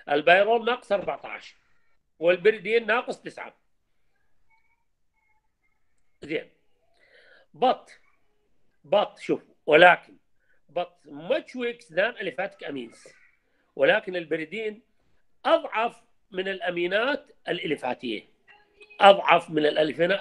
البيرول ناقص 14 والبريدين ناقص 9. زين. بط شوف، ولكن بط much weak than aliphatic amines، ولكن البريدين اضعف من الامينات الاليفاتيه، اضعف من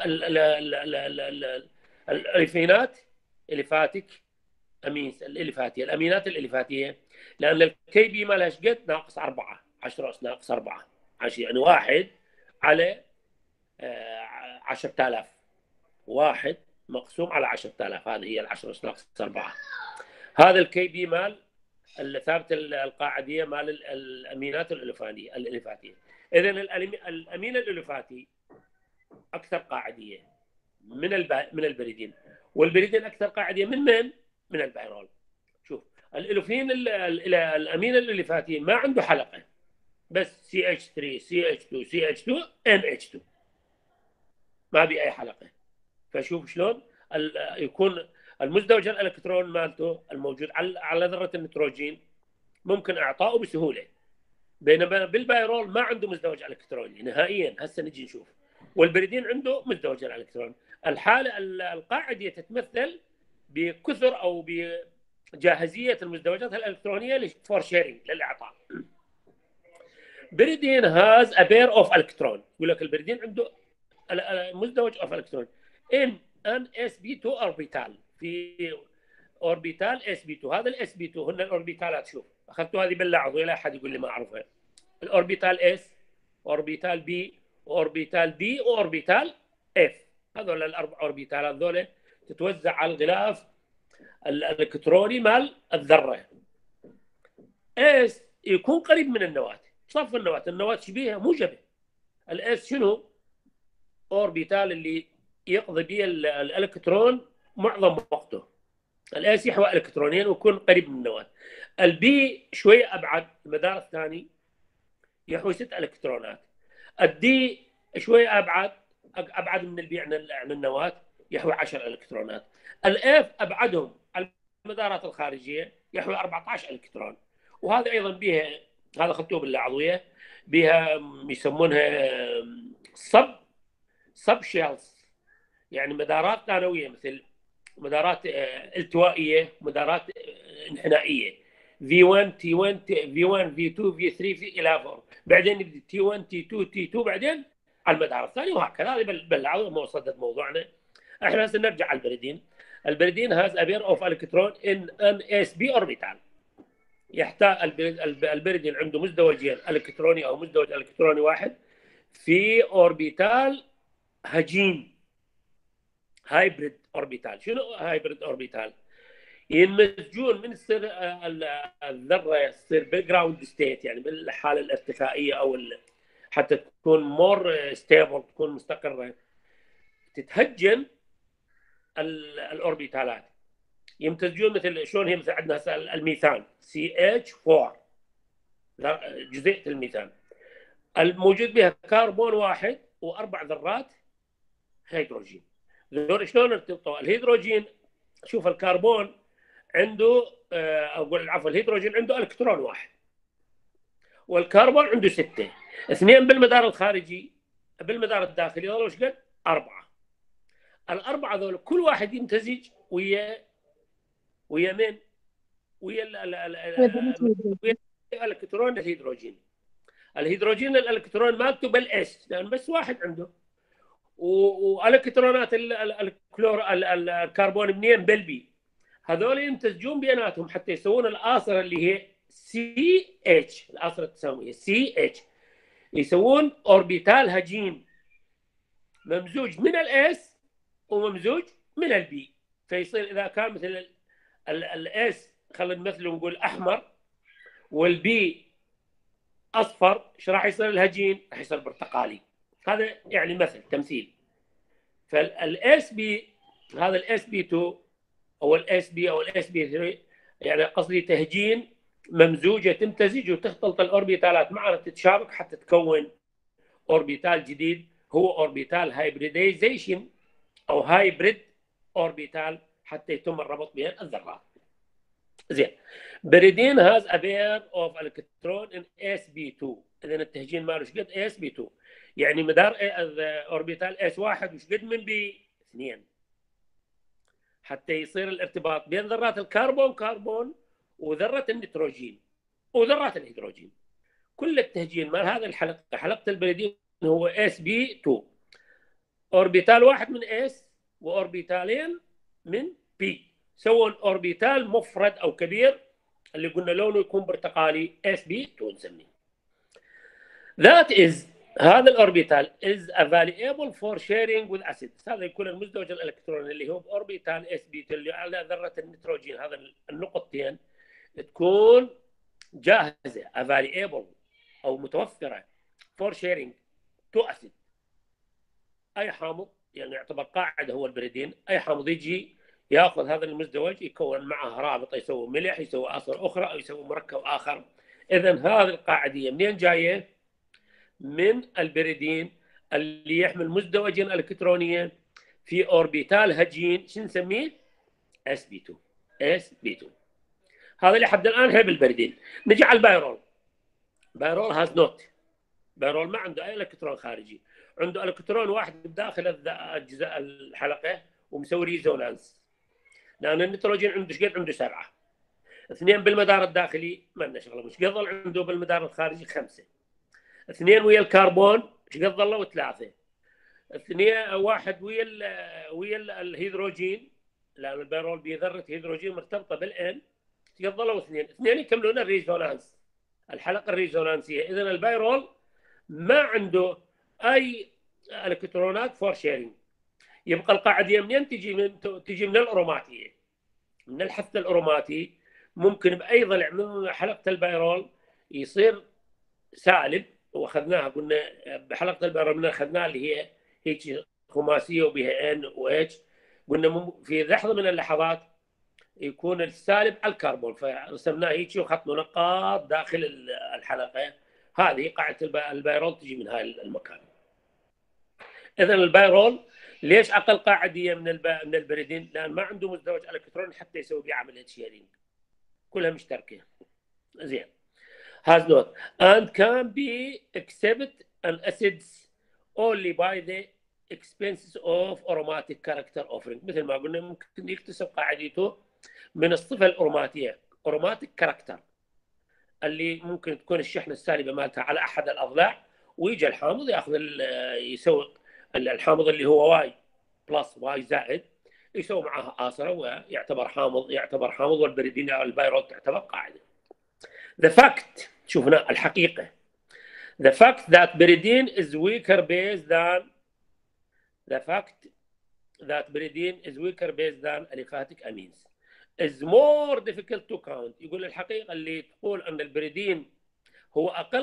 الاليفينات اليفاتيك امينز الاليفاتيه، الامينات الاليفاتيه، لان الكي بي مالها ايش قد؟ ناقص 4، 10 اس ناقص 4، يعني 1 على 10,000، 1 مقسوم على 10,000، هذه هي ال10 اس ناقص 4. هذا الكي بي مال الثابته القاعديه مال الامينات الاليفاتيه. اذا الامين الاليفاتي اكثر قاعديه من البريدين، والبريدين اكثر قاعديه من البيرول. شوف الالوفين الامين الاليفاتي ما عنده حلقه، بس CH3 CH2 CH2 NH2، ما بي اي حلقه. فشوف شلون يكون المزدوج الالكترون مالته الموجود على ذره النيتروجين ممكن اعطائه بسهوله، بينما بالبيرول ما عنده مزدوج الكتروني نهائيا. هسه نجي نشوف. والبريدين عنده مزدوج الالكترون. الحاله القاعديه تتمثل بكثر او بجاهزيه المزدوجات الالكترونيه فور شيرنج للاعطاء. بريدين هاز ا بير اوف الكترون، يقول لك البريدين عنده مزدوج اوف الكترون ان اس بي 2 اوربيتال، في اوربيتال اس بي 2. هذا الاس بي 2 هن الاوربيتالات. شوف اخذتوا هذه باللعظه، لا احد يقول لي ما اعرفها. الاوربيتال اس، اوربيتال بي، اوربيتال دي، واوربيتال اف. هذول الاربع اوربيتالات ذولا تتوزع على الغلاف الالكتروني مال الذره. اس يكون قريب من النواه، صف النواه شبيهه موجبه. الاس شنو؟ اوربيتال اللي يقضي به الالكترون معظم وقته. الاس يحوي الكترونين ويكون قريب من النواه. البي شويه ابعد، المدار الثاني يحوي 6 الكترونات. الدي شويه ابعد من البي عن النواه، يحوي 10 الكترونات. الاف ابعدهم المدارات الخارجيه، يحوي 14 الكترون. وهذا ايضا بها، هذا اخذتوه بالعضويه، بها يسمونها سب شيلز، يعني مدارات ثانويه، مثل مدارات التوائيه، مدارات انحنائيه، V1 T1 V1 V2 V3 الى اخره. بعدين يبدا T1 T2 T2 بعدين على المدار الثاني، وهكذا. هذه بالعرض موصلة موضوعنا. احنا هسه نرجع على البريدين. البريدين هاز a pair of electron in an sp orbital. يحتاج البريدين عنده مزدوجين الكتروني او مزدوج الكتروني واحد في اوربيتال هجين، هايبريد اوربيتال. شنو هايبريد اوربيتال؟ ينمزجون من يصير الذره يصير بالجراوند ستيت، يعني بالحاله الارتفاعيه، او حتى تكون مور ستيبل، تكون مستقره، تتهجن الاوربيتالات. يمتزجون مثل شلون هي، مثل عندنا هسه الميثان CH4، جزيئه الميثان الموجود بها كربون واحد واربع ذرات هيدروجين. ذول شلون ارتبطوا؟ الهيدروجين، شوف الكربون عنده اقول عفوا الهيدروجين عنده الكترون واحد، والكربون عنده 6، 2 بالمدار الخارجي، بالمدار الداخلي ظلوا ايش قد؟ 4. الاربعه ذول كل واحد يمتزج ويا من؟ ويا الالكترون الهيدروجين. الهيدروجين الالكترون مالته بالاس، لان بس واحد عنده. والكترونات الكربون منين؟ بالبي. هذول يمتزجون بيناتهم حتى يسوون الآصرة اللي هي CH، الآصرة التساومية CH، يسوون اوربيتال هجين ممزوج من الاس وممزوج من البي. فيصير اذا كان مثل الاس خلينا نمثله ونقول احمر، والبي اصفر، ايش راح يصير الهجين؟ راح يصير برتقالي. هذا يعني مثل تمثيل. فالاس بي، هذا الاس بي 2 او الاس بي او الاس بي 3، يعني قصدي تهجين ممزوجه تمتزج وتختلط الاوربيتالات معا تتشابك حتى تكون اوربيتال جديد، هو اوربيتال هايبريديزيشن او هايبريد اوربيتال، حتى يتم الربط بين الذرات. زين. بريدين هاز a pair of electron in sp2. اذا التهجين ماله ايش قد؟ sp2. يعني مدار اوربيتال s1 وش قد من b2 حتى يصير الارتباط بين ذرات الكربون وذره النيتروجين وذرات الهيدروجين. كل التهجين مال هذه الحلقه، حلقه البريدين، هو sp2. اوربيتال واحد من s واوربيتالين من p، سووا اوربيتال مفرد او كبير اللي قلنا لونه يكون برتقالي sp2 نسميه. That is، هذا الاوربيتال is available for sharing with acids. هذا يكون المزدوج الالكتروني اللي هو باوربيتال sp2 اللي على ذره النيتروجين، هذا النقطتين تكون جاهزه available او متوفره for sharing to acid. اي حامض يعني يعتبر قاعده هو البريدين، اي حامض يجي ياخذ هذا المزدوج يكون معه رابطه، يسوي ملح، يسوي عناصر اخرى، او يسوي مركب اخر. اذا هذه القاعديه منين جايه؟ من البريدين اللي يحمل مزدوجين الكترونيا في اوربيتال هجين، شو نسميه؟ sp2. sp2 هذا اللي حد الان هي بالبريدين. نجي على البايرول. بايرول هاز نوت. بايرول ما عنده اي الكترون خارجي، عنده الكترون واحد بداخل اجزاء الحلقه ومسوي ريزونانس، لان النيتروجين عنده ايش قد؟ عنده 7. 2 بالمدار الداخلي ما لنا شغله، مش قد ظل عنده بالمدار الخارجي 5. 2 ويا الكربون ايش قد ظلوا؟ 3. 2 1 ويا الهيدروجين، لان البيرول بذره هيدروجين مرتبطه بالان، ايش قد ظلوا؟ 2. 2 يكملون الريزونانس، الحلقه الريزونانسيه. اذا البيرول ما عنده اي الكترونات فور شيرنج. يبقى القاعده منين تجي من الاروماتيه، من الحث الاروماتي. ممكن باي ضلع من حلقه البيرول يصير سالب، واخذناها قلنا بحلقه البيرول من اخذناها اللي هي هيك خماسيه وبها ان واتش، قلنا في لحظه من اللحظات يكون السالب على الكربون، فرسمناه هيك وخط نقاط داخل الحلقه. هذه قاعده البيرول تجي من هاي المكان. اذا البيرول ليش اقل قاعديه من البريدين؟ لان ما عنده مزدوج الكترون حتى يسوي به عمليه شيرينج، كلها مشتركه. زين. has not and can be accepted an acids only by the expenses of aromatic character offering. مثل ما قلنا ممكن يكتسب قاعدته من الصفه الاروماتيه، aromatic character، اللي ممكن تكون الشحنه السالبه مالتها على احد الاضلاع، ويجي الحامض ياخذ يسوي الحامض اللي هو واي بلس واي زائد، يسوي معها آثرة ويعتبر حامض، والبريدين او البيرول تعتبر قاعده. The fact، شوفنا الحقيقه، the fact that pyridine is weaker base than aliphatic amines is more difficult to count. يقول الحقيقه اللي تقول ان البريدين هو اقل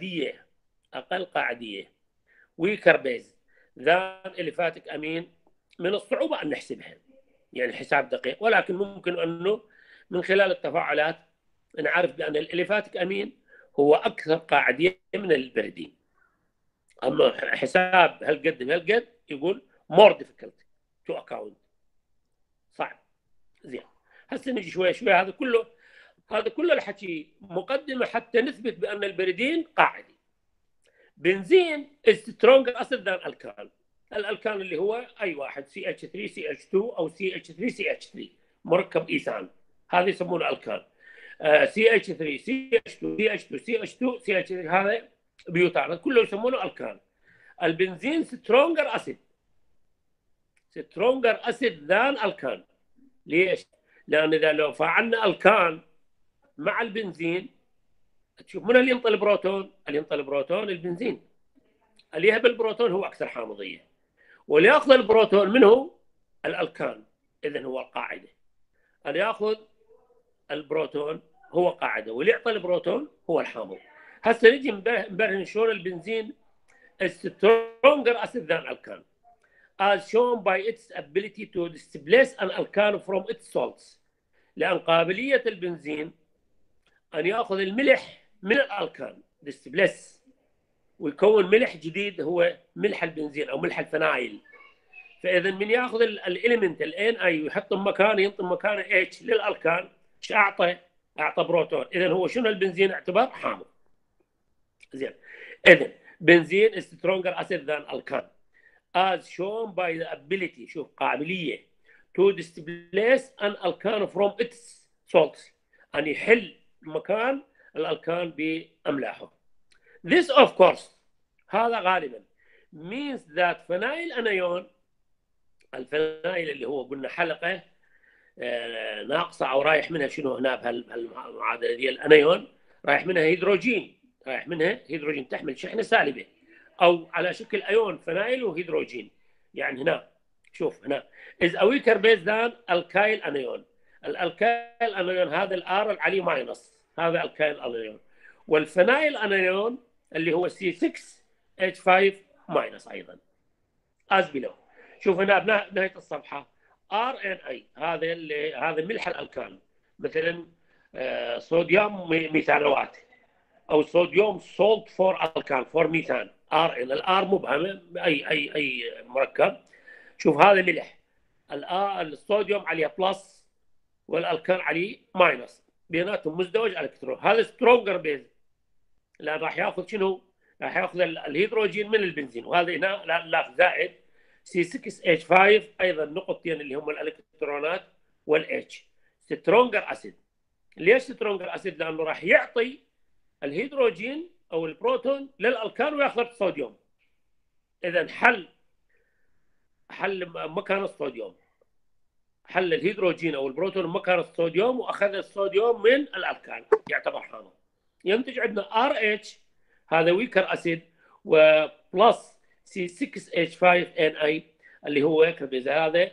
قاعديه weaker base than aliphatic amine، من الصعوبه ان نحسبها، يعني حساب دقيق، ولكن ممكن انه من خلال التفاعلات نعرف بان الاليفاتيك امين هو اكثر قاعديه من البريدين. اما حساب هالقد يقول more difficult to account، صعب. زين. هسه نجي شوي هذا كله الحكي مقدمه حتى نثبت بان البريدين قاعدي. بنزين is stronger acid than alkyl. الالكان اللي هو اي واحد CH3CH2 او CH3CH3 مركب ايثان، هذا يسمونه الكان. CH3 CH2 CH2 هذا بيوتان، كله يسمونه الكان. البنزين سترونجر اسيد ذان الكان. ليش؟ لان اذا لو فعلنا الكان مع البنزين، تشوف من اللي ينطي البروتون؟ اللي ينطي البروتون البنزين، اللي يهب البروتون هو اكثر حامضيه، واللي ياخذ البروتون منه الالكان، اذا هو القاعده. اللي ياخذ البروتون هو قاعده، واللي يعطي البروتون هو الحامض. هسه نجي نبرهن شلون البنزين stronger acid than alkane as shown by its ability to displace an alkane from its salts. لان قابليه البنزين ان ياخذ الملح من الالكان displace ويكون ملح جديد هو ملح البنزين او ملح الفنايل. فاذا من ياخذ الاليمنت الان اي ويحط مكانه ينطي مكانه اتش للالكان، ايش اعطى؟ اعطى بروتون. اذا هو شنو البنزين؟ اعتبر حامض. زين. اذا بنزين is stronger acid than alkane as shown by the ability، شوف قابليه to displace an alkane from its salts، ان يحل مكان الالكان باملاحه. This of course، هذا غالبا means that phenyl anion، الفنايل اللي هو قلنا حلقه ناقصه او رايح منها شنو هنا بهالمعادله دي الانيون، رايح منها هيدروجين، رايح منها هيدروجين تحمل شحنه سالبه او على شكل ايون فنايل وهيدروجين. يعني هنا شوف هنا is a weaker base than alkyl anion. الالكايل انيون هذا الار عليه ماينس، هذا الكايل انيون. والفنايل انيون اللي هو C6H5 ماينس ايضا as below. شوف هنا بنهايه الصفحه RNA، هذا ملح الالكان، مثلا صوديوم ميثانوات او صوديوم سولت فور الكان فور ميثان. الار مبهمه، اي مركب. شوف هذا ملح، الصوديوم عليه بلس والالكان عليه ماينس، بيناتهم مزدوج الكترون. هذا سترونجر بيز، لان راح ياخذ شنو؟ راح ياخذ الهيدروجين من البنزين، وهذا هنا لا زائد C6H5 ايضا نقطتين اللي هم الالكترونات والاتش. سترونجر اسيد. ليش سترونجر اسيد؟ لانه راح يعطي الهيدروجين او البروتون للالكان وياخذ الصوديوم. اذا حل مكان الصوديوم، حل الهيدروجين او البروتون مكان الصوديوم واخذ الصوديوم من الالكان، يعتبر حامض. ينتج عندنا RH، هذا ويكر اسيد، وبلس C6H5Na اللي هو كربيز. هذا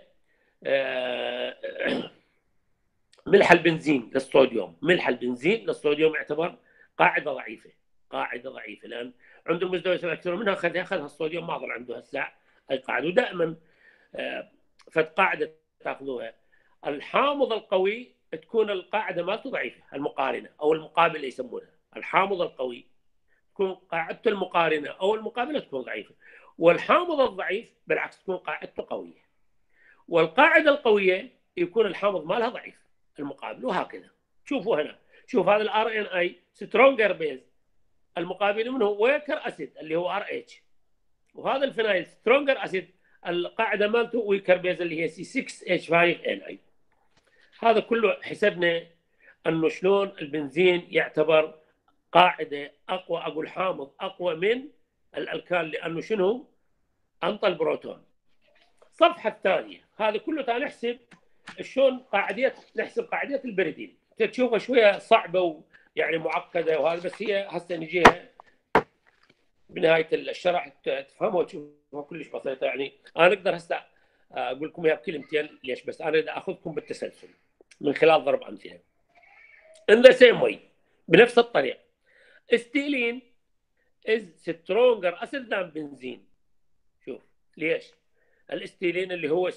ملح البنزين للصوديوم. ملح البنزين للصوديوم يعتبر قاعده ضعيفه، قاعده ضعيفه، لان عنده مزدوج الكترون منها اخذها الصوديوم ما ظل عنده هسه اي قاعده. ودائما فد قاعده تاخذوها، الحامض القوي تكون القاعده مالته ضعيفه، المقارنه او المقابله يسمونها. الحامض القوي تكون قاعدته المقارنه او المقابله تكون ضعيفه، والحامض الضعيف بالعكس تكون قاعدته قويه. والقاعده القويه يكون الحامض مالها ضعيف المقابل، وهكذا. شوفوا هنا، شوف هذا الار ان اي سترونجر بيز، المقابل منه ويكر اسيد اللي هو ار اتش، وهذا الفينايل سترونجر اسيد القاعده مالته ويكر بيز اللي هي C6H5Na. هذا كله حسبنا انه شلون البنزين يعتبر قاعده اقوى، اقول حامض اقوى من الالكان، لانه شنو؟ انطى البروتون. الصفحه الثانيه هذا كله تعال نحسب شلون قاعديه، نحسب قاعديه البريدين. تشوفها شويه صعبه ويعني معقده وهذا، بس هي هسه نجيها بنهايه الشرح تفهمها وتشوفها كلش بسيطه. يعني انا اقدر هسه اقول لكم اياها بكلمتين. ليش؟ بس انا اريد اخذكم بالتسلسل من خلال ضرب امثله. In the same way، بنفس الطريقه، ستيلين is stronger acid than بنزين. شوف ليش؟ الاستيلين اللي هو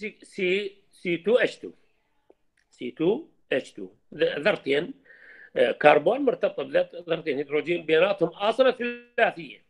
C2H2 ذرتين كربون مرتبطه بذرتين هيدروجين بيناتهم آصلة ثلاثيه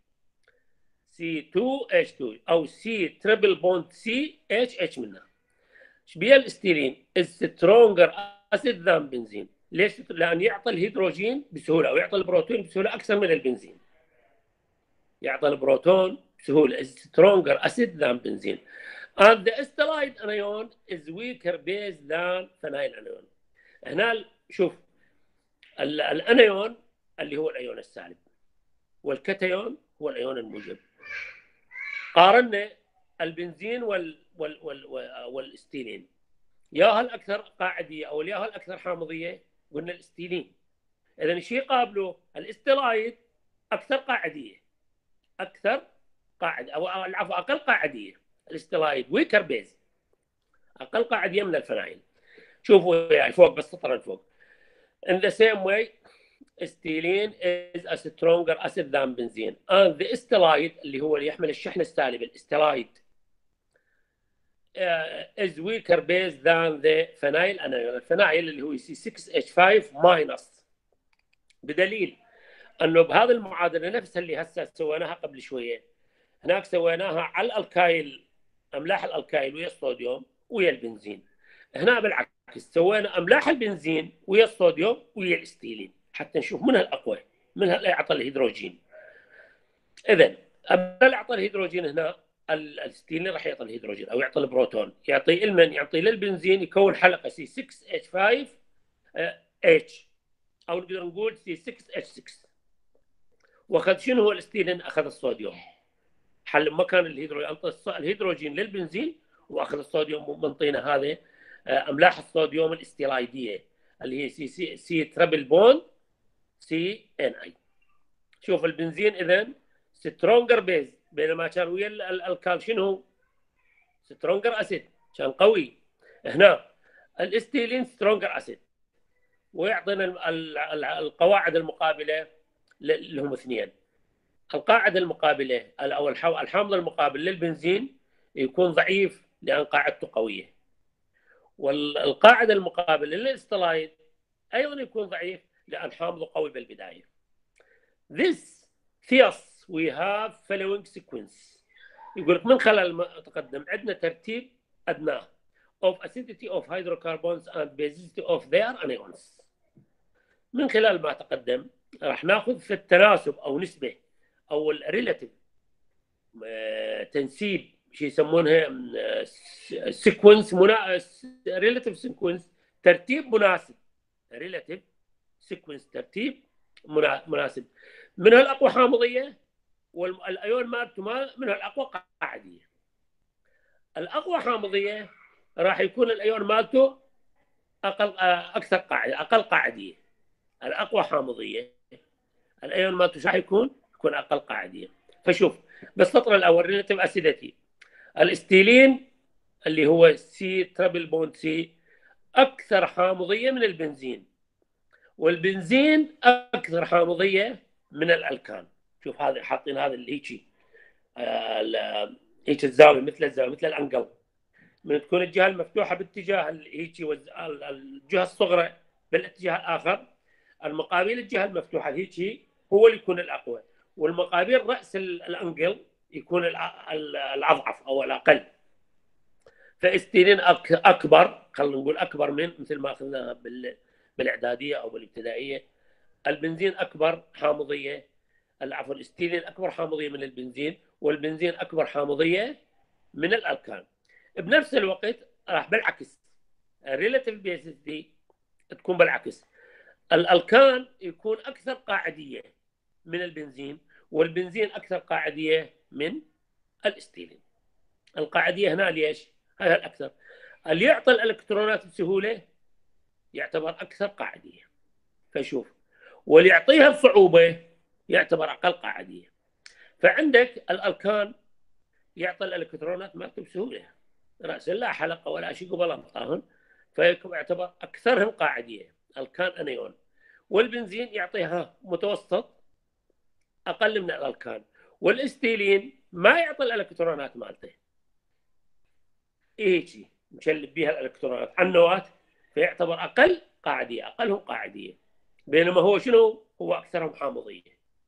C2H2 او C تريبل بوند CHH منها. ايش بيها الاستيلين؟ is stronger acid than بنزين. ليش؟ لان يعطي الهيدروجين بسهوله ويعطي البروتون بسهوله اكثر من البنزين. يعطي البروتون بسهوله is stronger acid than بنزين. And the stellite anion is weaker base than phenyl anion. هنا شوف الانيون اللي هو الايون السالب، والكتيون هو الايون الموجب. قارنا البنزين والاستيلين، ياها الاكثر قاعديه او ياها الاكثر حامضيه، قلنا الاستيلين. اذا شيء قابله الاستلايد اكثر قاعديه، اكثر قاعده او العفو اقل قاعديه. الاستلايد ويكر بيز، اقل قاعديه من الفنايل. شوفوا يعني فوق بس سطر الفوق. In the same way ستيلين is a stronger acid than بنزين. and the stellite اللي هو اللي يحمل الشحن السالب، الاستلايد is weaker base than the phenyl anion. الفنايل اللي هو C6H5 minus، بدليل انه بهذه المعادله نفسها اللي هسه سويناها قبل شويه، هناك سويناها على الالكايل، املاح الالكايل ويا الصوديوم ويا البنزين. هنا بالعكس سوينا املاح البنزين ويا الصوديوم ويا الاستيلين حتى نشوف منها الاقوى، منها اللي يعطي الهيدروجين. اذا اللي يعطي الهيدروجين هنا الستيلين راح يعطي الهيدروجين او يعطي البروتون، يعطي المن يعطي للبنزين يكون حلقه C6H5 H او نقدر نقول C6H6. واخذ شنو هو الستيلين؟ اخذ الصوديوم، حل مكان الهيدروجين للبنزين واخذ الصوديوم منطينا هذا املاح الصوديوم الاستيلايديه اللي هي سي تربل بوند سي ان اي. شوف البنزين اذا سترونجر بيز، بينما كان ويا الكال شنو؟ سترونجر اسيد، كان قوي. هنا الاستيلين سترونجر اسيد، ويعطينا القواعد المقابله اللي هم اثنين. القاعده المقابله او الحامض المقابل للبنزين يكون ضعيف لان قاعدته قويه، والقاعده المقابله للاستلايد ايضا يكون ضعيف لان حامضه قوي بالبدايه. Thus we have following sequence. يقول لك من خلال ما تقدم عندنا ترتيب ادناه of acidity of hydrocarbons and basicity of their anions. من خلال ما تقدم راح ناخذ في التناسب او نسبه او الريلاتيف تنسيب، شيء يسمونها سيكونس ريلاتيف سيكونس، ترتيب مناسب. ريلاتيف سيكونس ترتيب مناسب. منها الاقوى حامضيه والايون مالته منها الاقوى قاعديه. الاقوى حامضيه راح يكون الايون مالته اكثر قاعده، اقل قاعديه. الاقوى حامضيه الايون مالته راح يكون اقل قاعديه. فشوف بالسطر الاول ريلاتيف اسيديتي، الاستيلين اللي هو سي تربل بوند سي اكثر حامضيه من البنزين، والبنزين اكثر حامضيه من الالكان. شوف هذا حاطين هذا اللي هيك الزاويه مثل الزاويه مثل الانقل، من تكون الجهه المفتوحه باتجاه هيك الجهه الصغرى بالاتجاه الاخر، المقابل الجهه المفتوحه هيك هو اللي يكون الاقوى، والمقابل راس الانقل يكون الاضعف او الاقل. فاستيلين اكبر، خلينا نقول اكبر من مثل ما اخذناها بالاعداديه او بالابتدائيه. البنزين اكبر حامضيه، عفوا الاستيلين اكبر حامضيه من البنزين، والبنزين اكبر حامضيه من الالكان. بنفس الوقت راح بالعكس الريلاتيف بيسيتي تكون بالعكس، الالكان يكون اكثر قاعديه من البنزين، والبنزين اكثر قاعديه من الاستيلين. القاعديه هنا ليش؟ هذا الاكثر اللي يعطي الالكترونات بسهوله يعتبر اكثر قاعديه. فشوف واللي يعطيها بصعوبه يعتبر اقل قاعديه. فعندك الالكان يعطي الالكترونات مالته بسهوله، راس لا حلقه ولا شيء قبل انطاهن، فيعتبر اكثرهم قاعديه الكان انيون. والبنزين يعطيها متوسط اقل من الالكان، والاستيلين ما يعطي الالكترونات مالته هيجي مشلب بها الالكترونات على النواه، فيعتبر اقل قاعديه، اقلهم قاعديه، بينما هو شنو؟ هو اكثرهم حامضيه.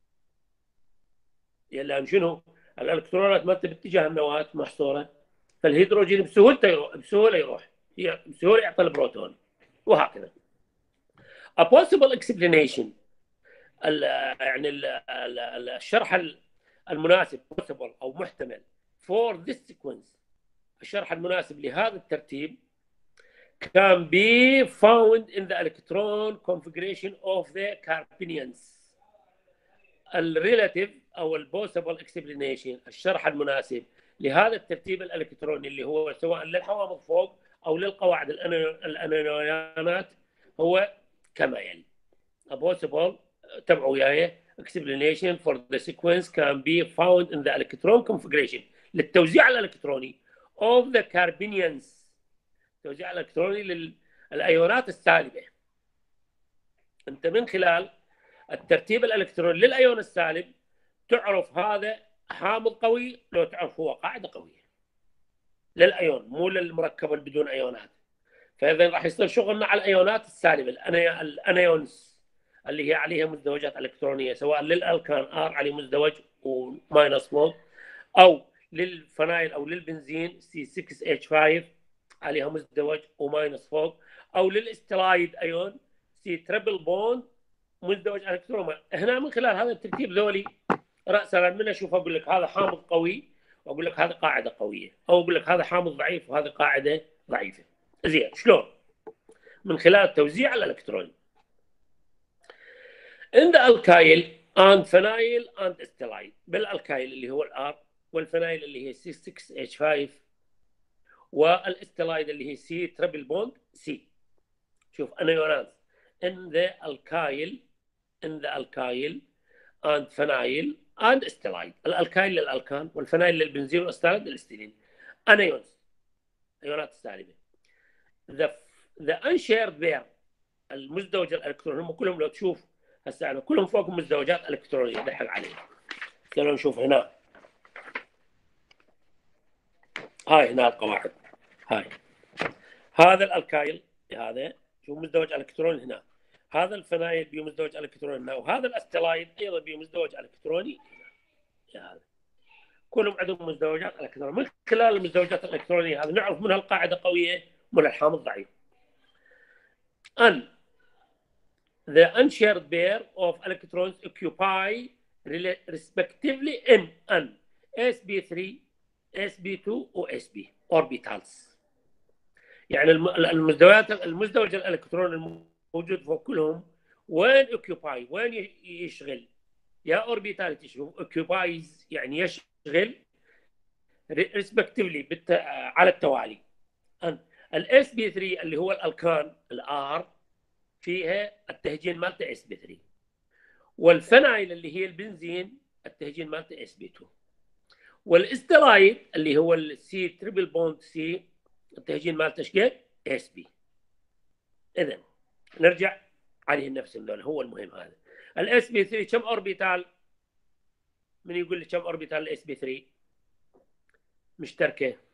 لان شنو؟ الالكترونات مالته باتجاه النواه محصوره، فالهيدروجين بسهوله يروح، بسهوله يعطي البروتون، وهكذا. A possible explanation يعني الشرح المناسب possible او محتمل for this sequence، الشرح المناسب لهذا الترتيب can be found in the electron configuration of the carbenions. الريلاتيف او البوسيبل اكسبلينيشن، الشرح المناسب لهذا الترتيب الالكتروني اللي هو سواء للحوامض فوق او للقواعد الانيونات هو كما يلي. A possible تبعوا وياي explanation for the sequence can be found in the electron configuration للتوزيع الالكتروني of the carbenions، التوزيع الالكتروني للايونات السالبه. انت من خلال الترتيب الالكتروني للايون السالب تعرف هذا حامض قوي، لو تعرف هو قاعده قويه للايون مو للمركب اللي بدون ايونات. فاذا راح يصير شغلنا على الايونات السالبه، الانيونز اللي هي عليها مزدوجات الكترونيه، سواء للالكان ار عليه مزدوج وماينس فوق، او للفنايل او للبنزين C6H5 عليها مزدوج وماينس فوق، او للاستلايد ايون سي تريبل بوند مزدوج الكترون. هنا من خلال هذا الترتيب ذولي راسا من اشوف اقول لك هذا حامض قوي واقول لك هذه قاعده قويه، او اقول لك هذا حامض ضعيف وهذه قاعده ضعيفه. زين شلون؟ من خلال توزيع الالكترون. in the alkyl and phenyl and stellide. بالالكايل اللي هو الار، والفينايل اللي هي C6H5، والاستلايد اللي هي C تريبل بوند C. شوف انيونات in the alkyl and phenyl and stellide. الالكايل للالكان والفينايل للبنزين والاستلايد للاستيلين. انيونز ايونات السالبه. the unshared pair المزدوج الالكترون هم كلهم لو تشوف هسه كلهم فوقهم مزدوجات الكترونيه ضحك عليهم. خلينا نشوف هنا هاي هنا القواعد هاي. هذا الالكايل هذا شوف مزدوج الكتروني هنا، هذا الفينايل بيه مزدوج الكتروني هنا، وهذا الاستلايد ايضا بيه مزدوج الكتروني هنا. هذا كلهم عندهم مزدوجات الكترونيه. من خلال المزدوجات الالكترونيه هذا نعرف منها القاعده قويه ومن الحامض ضعيف. ان the unshared pair of electrons occupy respectively in an sp3 sp2 و sp orbitals. يعني المزدوج الالكترون الموجود فوق كلهم وين occupy وين يشغل يا اوربيتال تشوف occupies يعني يشغل respectively على التوالي. الاس بي 3 اللي هو الالكان الار فيها التهجين مالته اس بي 3، والفينايل اللي هي البنزين التهجين مالته اس بي 2، والاستلايد اللي هو السي تريبل بوند سي التهجين مالته ايش قد؟ اس بي. اذا نرجع عليه نفس اللون هو المهم. هذا الاس بي 3 كم اوربيتال؟ من يقول لي كم اوربيتال الاس بي 3 مشتركه؟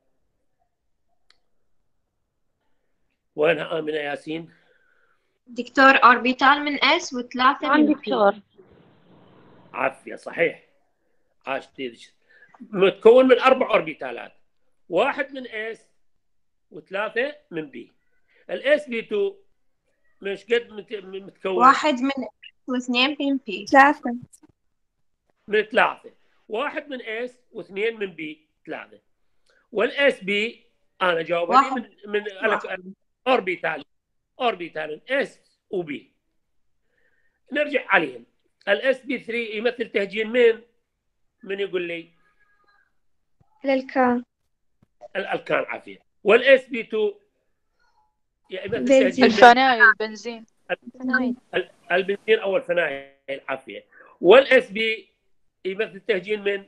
وينها آمنة ياسين؟ دكتور أوربيتال من اس وثلاثة من بي. دكتور عافية صحيح. عاشتي. متكون من 4 اوربيتالات، 1 من اس و3 من بي. الاس بي 2 مش قد متكون؟ 1 من اس و2 من بي. 3 من 3، 1 من اس و2 من بي 3. والاس بي انا جاوبني من اوربيتال اس وبي. نرجع عليهم. الاس بي 3 يمثل تهجين من يقول لي؟ الألكان. الالكان عافيه. والاس بي 2 يمثل تهجين الفنايل البنزين. البنزين او الفنايل عافيه. والاس بي يمثل تهجين من؟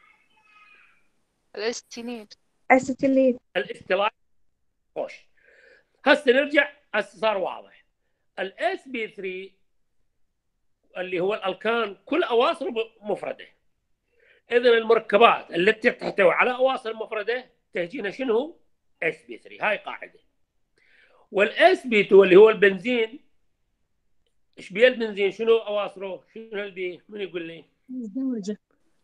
الاستيلين. الاستلايد. خوش. هسه نرجع هسه صار واضح. الاس بي 3 اللي هو الالكان كل اواصر مفرده. اذا المركبات التي تحتوي على اواصر مفرده تهجينها شنو؟ اس بي 3. هاي قاعده. والاس بي 2 اللي هو البنزين ايش بيه البنزين؟ شنو اواصره؟ شنو البي؟ من يقول لي؟ مزدوجة.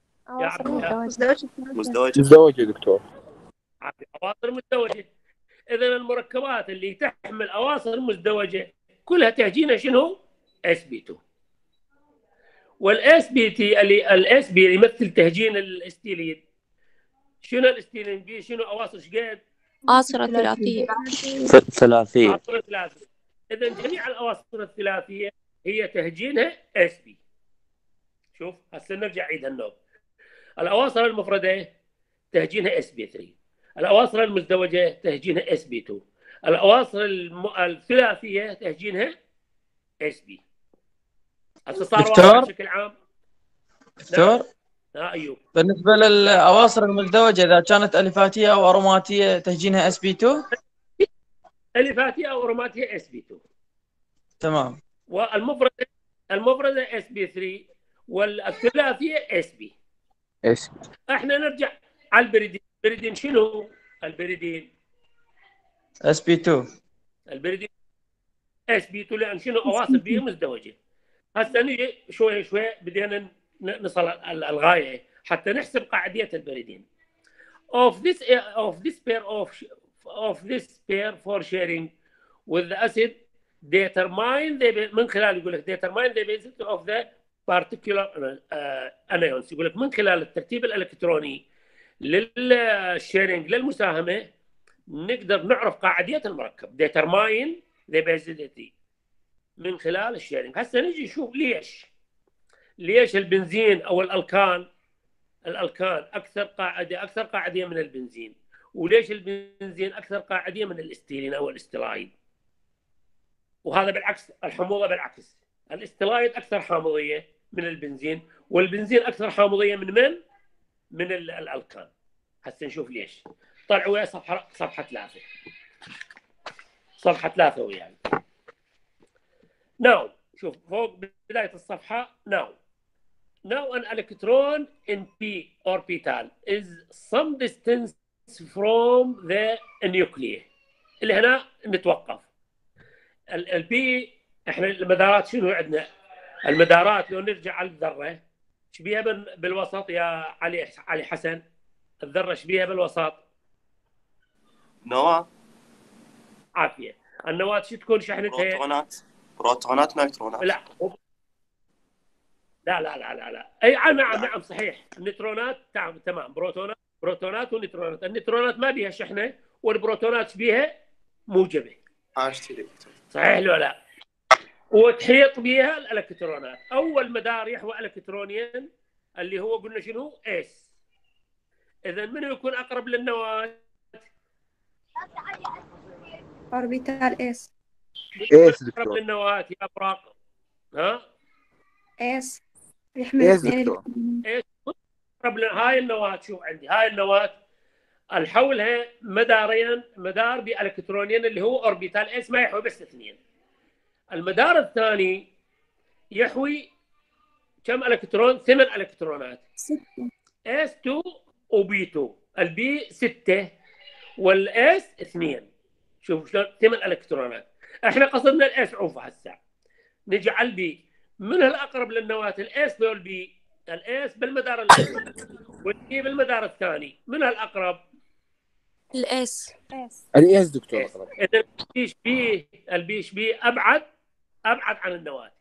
مزدوجة دكتور. اواصر مزدوجه. اذا المركبات اللي تحمل اواصر مزدوجه كلها تهجينها شنو؟ اس بي 2. والاس بي تي اللي الاس بي يمثل تهجين الاستيلين. شنو الاستيلين بي؟ شنو اواصر ايش قد؟ آصرة ثلاثية. ثلاثية. اواصر ثلاثيه. اذا جميع الاواصر الثلاثيه هي تهجينها اس بي. شوف هسه نرجع عيد هالنوب. الاواصر المفرده تهجينها اس بي 3، الاواصر المزدوجه تهجينها اس بي 2، الاواصر الثلاثيه تهجينها اس بي. هسه صار واضح بشكل عام. دكتور ايوه. بالنسبة للأواصر المزدوجة إذا كانت ألفاتية أو أروماتية تهجينها اس بي 2. الفاتيه او اروماتيه اس بي 2. تمام. والمفرده اس بي 3 والثلاثيه اس بي. احنا نرجع على البريدين. البريدين شنو؟ البريدين اس بي 2. البريدين اس بي 2 لان شنو؟ اواصر بيه مزدوجه. هسه نجي شوي شوي بدينا نصل الغايه حتى نحسب قاعديه البريدين. of this pair for sharing with the acid determine من خلال يقول لك determine the basicity of the particular anions. يقول لك من خلال الترتيب الالكتروني للشيرنج للمساهمه نقدر نعرف قاعديه المركب determine the basicity من خلال الشيرنج. هسه نجي نشوف ليش البنزين او الالكان اكثر قاعديه من البنزين، وليش البنزين اكثر قاعديه من الاستيلين او الاستلايد. وهذا بالعكس، الحموضه بالعكس، الاستلايد اكثر حامضيه من البنزين، والبنزين اكثر حامضيه من الالكان. هسه نشوف ليش. طلعوا ويا صفحه 3. صفحه 3 وياي. ناو شوف فوق بدايه الصفحه. Now an electron in p orbital is some distance from the nucleus. اللي هنا نتوقف. البي احنا المدارات شنو عندنا؟ المدارات لو نرجع على الذره شبيها بالوسط يا علي حسن. الذره شبيها بالوسط؟ نواة. عافيه. النواه شو تكون شحنتها؟ بروتونات نيوترونات. لا اي نعم صحيح. النيوترونات تمام. بروتونات ونيوترونات. النيوترونات ما بيها شحنه والبروتونات بيها موجبه. صحيح لو لا؟ وتحيط بيها الالكترونات. اول مدار يحوي الكترونين اللي هو قلنا شنو؟ اس. اذا من يكون اقرب للنواه؟ اوربيتال اس. اقرب للنواه يا ابراق. ها؟ اس يحمل اثنين. ايش اقرب هاي النواه؟ شوف عندي هاي النواه الحولها مدارين، مدار بالكترونين اللي هو اوربيتال اس ما يحوي بس اثنين. المدار الثاني يحوي كم الكترون؟ 8 الكترونات. 6. S2 وB2. البي 6 والاس 2. شوف شلون 8 الكترونات. احنا قصدنا الاس عوفه هسه. نجي على البي. من الاقرب للنواه؟ الاس لو البي؟ الاس بالمدار الاول والبي بالمدار الثاني. من الاقرب؟ الاس. الاس دكتور اقرب. اذا البي شبيه ابعد عن النواه.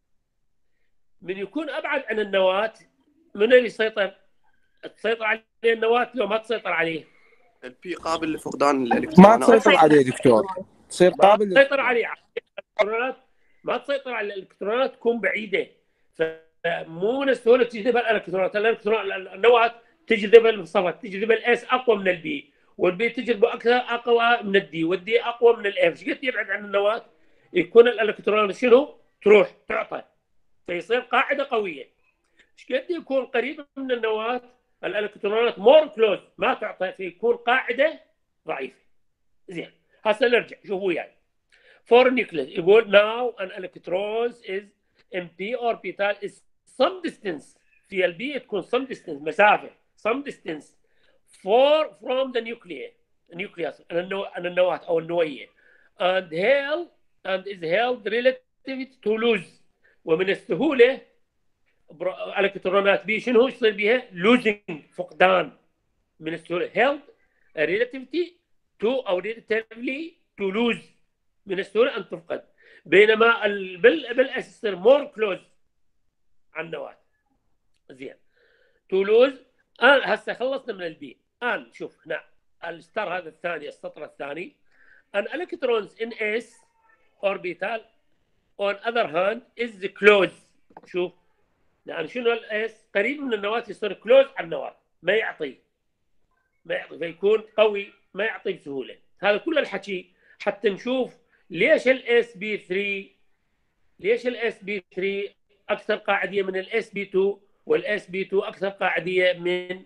من يكون ابعد عن النواه من اللي يسيطر؟ تسيطر عليه النواه لو ما تسيطر عليه؟ البي قابل لفقدان الالكترونات. ما تسيطر عليه دكتور. تصير قابل تسيطر عليه. الالكترونات ما تسيطر على الالكترونات، تكون بعيده. فمو من السهوله تجذب الالكترونات. النواه تجذب الصفات، تجذب الاس اقوى من البي، والبي تجذب اقوى من الدي، والدي اقوى من الاف. ايش قد يبعد عن النواه يكون الالكترون شنو؟ تروح تعطى، فيصير قاعده قويه. ايش قد يكون قريب من النواه الالكترونات مور كلوز ما تعطى، فيكون قاعده ضعيفه. زين هسه نرجع شوفوا وياي. فور نيوكليس يقول now an electron is in p orbital is some distance. في البي تكون some distance مسافه some distance from the nucleus النواه او النويه and is held relative to loose. ومن السهوله الكترونات بي شنو يصير بها؟ losing فقدان. من السهوله held relativity to او relatively to lose. من السهوله ان تفقد. بينما بالاس يصير more close عن النواه. زين to lose. هسه خلصنا من البي. شوف هنا الستار هذا الثاني، السطر الثاني. an electrons in s orbital on other hand is close. شوف لان شنو الاس قريب من النواه يصير كلوز على النواه، ما يعطي فيكون قوي، ما يعطي بسهوله. هذا كل الحكي حتى نشوف ليش الاس بي 3 اكثر قاعديه من الاس بي 2، والاس بي 2 اكثر قاعديه من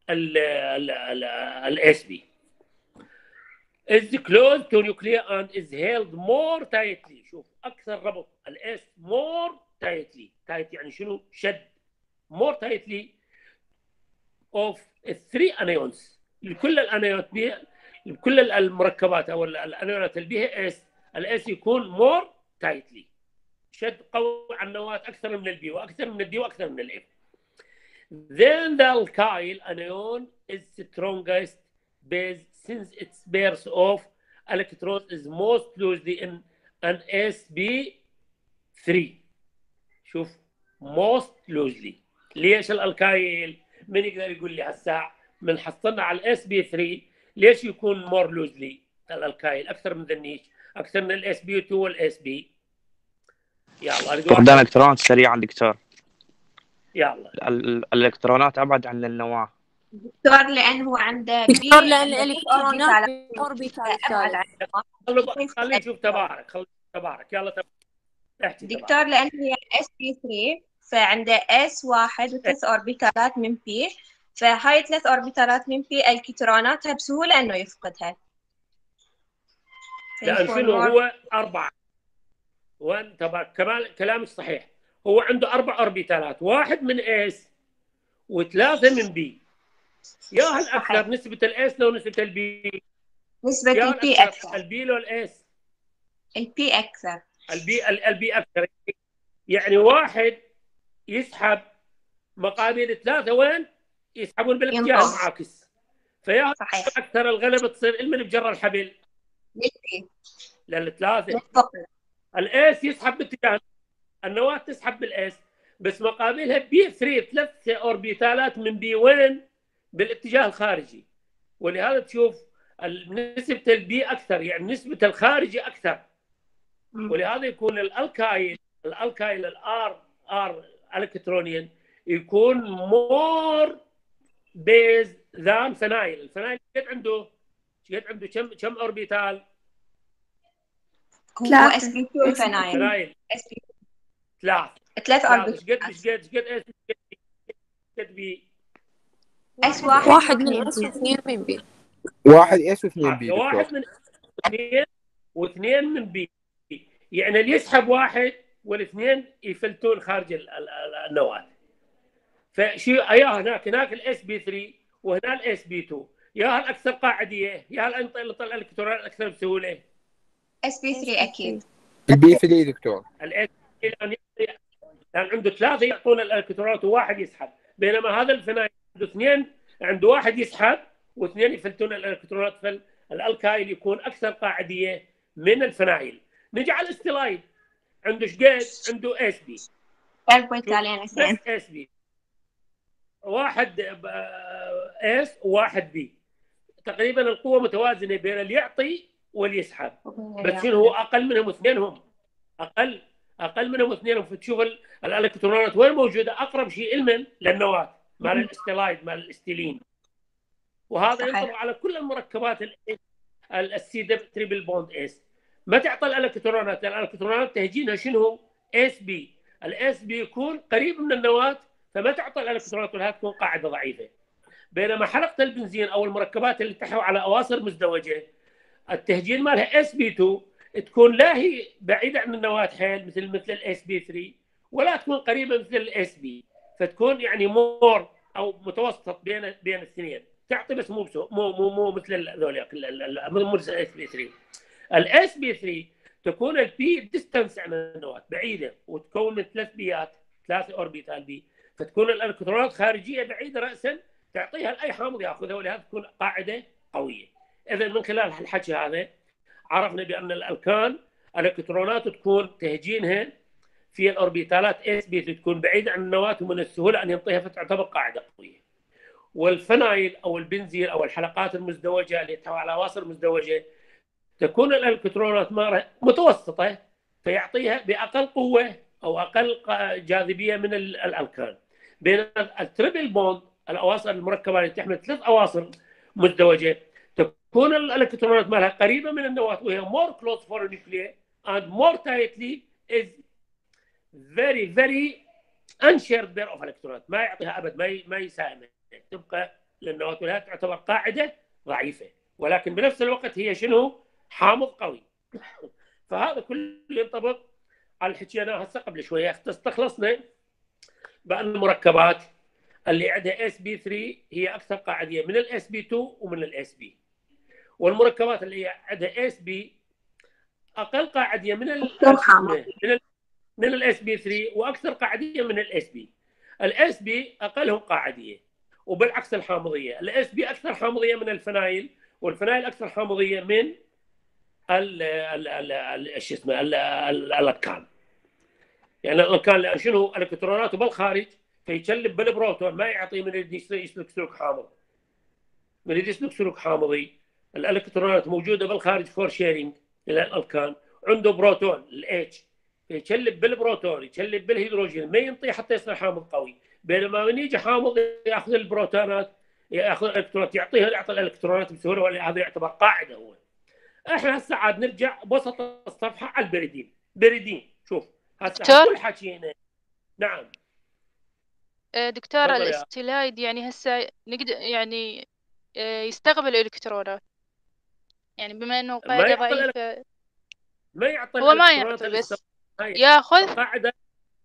الاس بي. is close to nucleus and is held more tightly. شوف اكثر ربط الاس more tightly يعني شنو؟ شد. more tightly of 3 anions. لكل الانيونات بها، لكل المركبات او الانيونات اللي بها اس، الاس يكون more tightly شد قوي على النواه اكثر من البي واكثر من الدي واكثر من الاف. then the alkyl anion is strongest base since its pairs of electron is most closely in an sp3. شوف most closely. ليش الالكايل من يقدر يقول لي هالساعه من حصلنا على الاس بي 3 ليش يكون مور لوزلي الالكايل اكثر من ذنيش اكثر من الاس بي 2 والاس بي؟ يلا فقدان الكترونات سريعا دكتور. يلا الالكترونات ابعد عن النواه. دكتور لان هو عنده دكتور لأن الإلكترونات بأوربيتال خليه يشوف تبارك يلا تبارك. احكي دكتور لان هي اس بي 3 فعنده اس واحد وثلاث اوربيتالات من بي، فهاي ثلاث اوربيتالات من بي الكتروناتها بسهوله انه يفقدها. لان شنو هو 4 وين تبارك كمان كلامك صحيح. هو عنده 4 اوربيتالات، واحد من اس وثلاثه من بي. يا هل اكثر نسبه الاس لو نسبه البي؟ نسبه البي اكثر. البي لو الاس؟ البي اكثر. البي اكثر. يعني واحد يسحب مقابل ثلاثه وين؟ يسحبون بالاتجاه المعاكس. فيا اكثر الغلبه تصير من بجر الحبل؟ للثلاثه. الاس يسحب باتجاه، النواه تسحب بالاس، بس مقابلها بي 3 ثلاثه اوربيتالات من بي وين؟ بالاتجاه الخارجي. ولهذا تشوف نسبه البي اكثر، يعني نسبه الخارجي اكثر. ولهذا يكون الالكايل الار الكترونيا يكون مور بيز ذان فنايل. الفنايل قد عنده كم اوربيتال؟ هو اس بي 2 فنايل. اس بي 3 اوربيتال. قد بي؟ اس واحد من اس واثنين من بي. واحد اس واثنين بي. واحد من اثنين واثنين من بي، يعني اللي يسحب واحد والاثنين يفلتون خارج النواة. فشو يا هناك الاس بي 3 وهنا الاس بي 2، يا هل اكثر قاعديه يا هل انطلق الالكترون اكثر بسهوله؟ اس بي 3 اكيد. البي 3 دكتور. الاس لان عنده ثلاثه يعطون الالكترونات وواحد يسحب، بينما هذا الفنايل عنده اثنين، عنده واحد يسحب واثنين يفلتون الالكترونات. فالالكايل يكون اكثر قاعديه من الفنايل. نجي على الاستلايد، عنده شقد؟ عنده اس بي. اس بي واحد اس وواحد بي، تقريبا القوه متوازنه بين اللي يعطي واللي يسحب، بس شنو هو اقل منهم اثنينهم، اقل منهم اثنينهم. فتشوف الالكترونات وين موجوده؟ اقرب شيء للنواه مال الاستلايد مال الاستيلين. وهذا ينطبق على كل المركبات السي دب تريبل بوند اس. ما تعطى الالكترونات، الالكترونات تهجينها شنو؟ اس بي. الاس بي يكون قريب من النواه فما تعطى الالكترونات، ولها تكون قاعده ضعيفه. بينما حلقه البنزين او المركبات اللي تحتوي على اواصر مزدوجه التهجين مالها اس بي 2 تكون لا هي بعيده عن النواه حيل مثل الاس بي 3 ولا تكون قريبه مثل الاس بي، فتكون يعني مور او متوسط بين الاثنين، تعطي بس مو مثل هذول مو مثل الاس بي 3. الاس بي 3 تكون البي ديستانس عن النواه بعيده وتكون من ثلاث اوربيتال بي، فتكون الالكترونات خارجيه بعيده راسا تعطيها لاي حامض ياخذها، ولهذا تكون قاعده قويه. اذا من خلال الحكي هذا عرفنا بان الالكان الالكترونات تكون تهجينها في الاوربيتالات اس بي تكون بعيده عن النواه ومن السهوله ان ينطيها فتعتبر قاعده قويه. والفنايل او البنزين او الحلقات المزدوجه اللي تحتوي على اواصر مزدوجه تكون الالكترونات مالها متوسطه فيعطيها باقل قوه او اقل جاذبيه من الالكان. بين التريبل بوند الاواصر المركبه اللي تحمل 3 اواصر مزدوجه تكون الالكترونات مالها قريبه من النواه وهي more close for a nuclei and more tightly is very unshared pair of electrons. ما يعطيها ابد، ما يساهمها، تبقى للنواه ولها تعتبر قاعده ضعيفه، ولكن بنفس الوقت هي شنو؟ حامض قوي. فهذا كله ينطبق على اللي حكيناه هسه قبل شويه. استخلصنا بان المركبات اللي عندها اس بي 3 هي اكثر قاعديه من الاس بي 2 ومن الاس بي، والمركبات اللي عندها اس بي اقل قاعديه من الاس بي 3 واكثر قاعديه من الاس بي. الاس بي اقلهم قاعديه، وبالعكس الحامضيه الاس بي اكثر حامضيه من الفنايل، والفنايل اكثر حامضيه من شو اسمه الالكان. يعني الالكان لان شنو الكتروناته بالخارج فيشلب بالبروتون، ما يعطي من يسلك سلوك حامض. من يسلك سلوك حامضي الالكترونات موجوده بالخارج فور شيرنج الى الالكان، عنده بروتون الاتش يشلب بالبروتون، يشلب بالهيدروجين، ما ينطي حتى يصير حامض قوي. بينما من يجي حامض ياخذ البروتونات، ياخذ الالكترونات، يعطي الالكترونات بسهوله، وهذا يعتبر قاعده. هو احنا هسه عاد نرجع بوسط الصفحه على البريدين. بريدين شوف هسه كل حكينا. نعم دكتور، الاستيلايد يعني هسه نقدر يعني يستقبل الالكترونات، يعني بما انه قاعده ضعيفه ما يعطي هو ما يعطي بس ياخذ قاعده.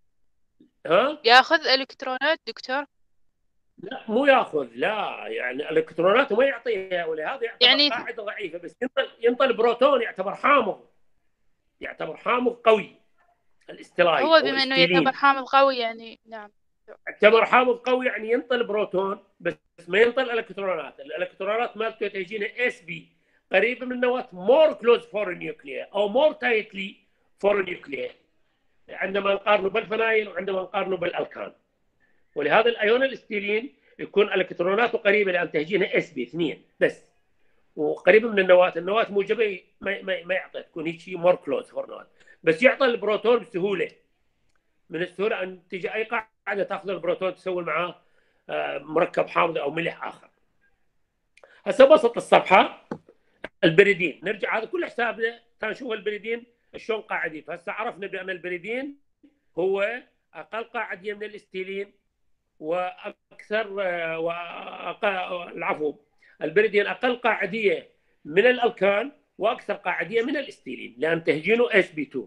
ياخذ الكترونات دكتور؟ لا مو ياخذ، لا يعني الالكترونات ما يعطيها، ولهذا يعتبر يعني قاعده ضعيفه. بس ينطي البروتون، يعتبر حامض، يعتبر حامض قوي الاستيلايد. هو بما انه يعتبر حامض قوي يعني نعم يعتبر حامض قوي، يعني ينطي البروتون بس ما ينطي الالكترونات. الالكترونات مالته تجينا اس بي قريبه من النواه، مور كلوز فور نيوكليا او مور تايتلي فور نيوكليا عندما نقارنه بالفنايل وعندما نقارنه بالالكان. ولهذا الايون الاستيلين يكون الكتروناته قريبه لان تهجينها اس بي 2 بس، وقريبه من النواه. النواه موجبه ما يعطي، تكون هيك شيء مور كلوز فور نواه، بس يعطي البروتون بسهوله. من السهوله ان تجي اي قاعده تاخذ البروتون تسوي معاه مركب حامض او ملح اخر. هسه بسط الصفحه البريدين، نرجع هذا كل حسابنا نشوف البريدين شلون قاعدين. فهسه عرفنا بان البريدين هو اقل قاعديه من الاستيلين واكثر العفو، البريدين اقل قاعديه من الالكان واكثر قاعديه من الاستيلين لان تهجينه Sp2.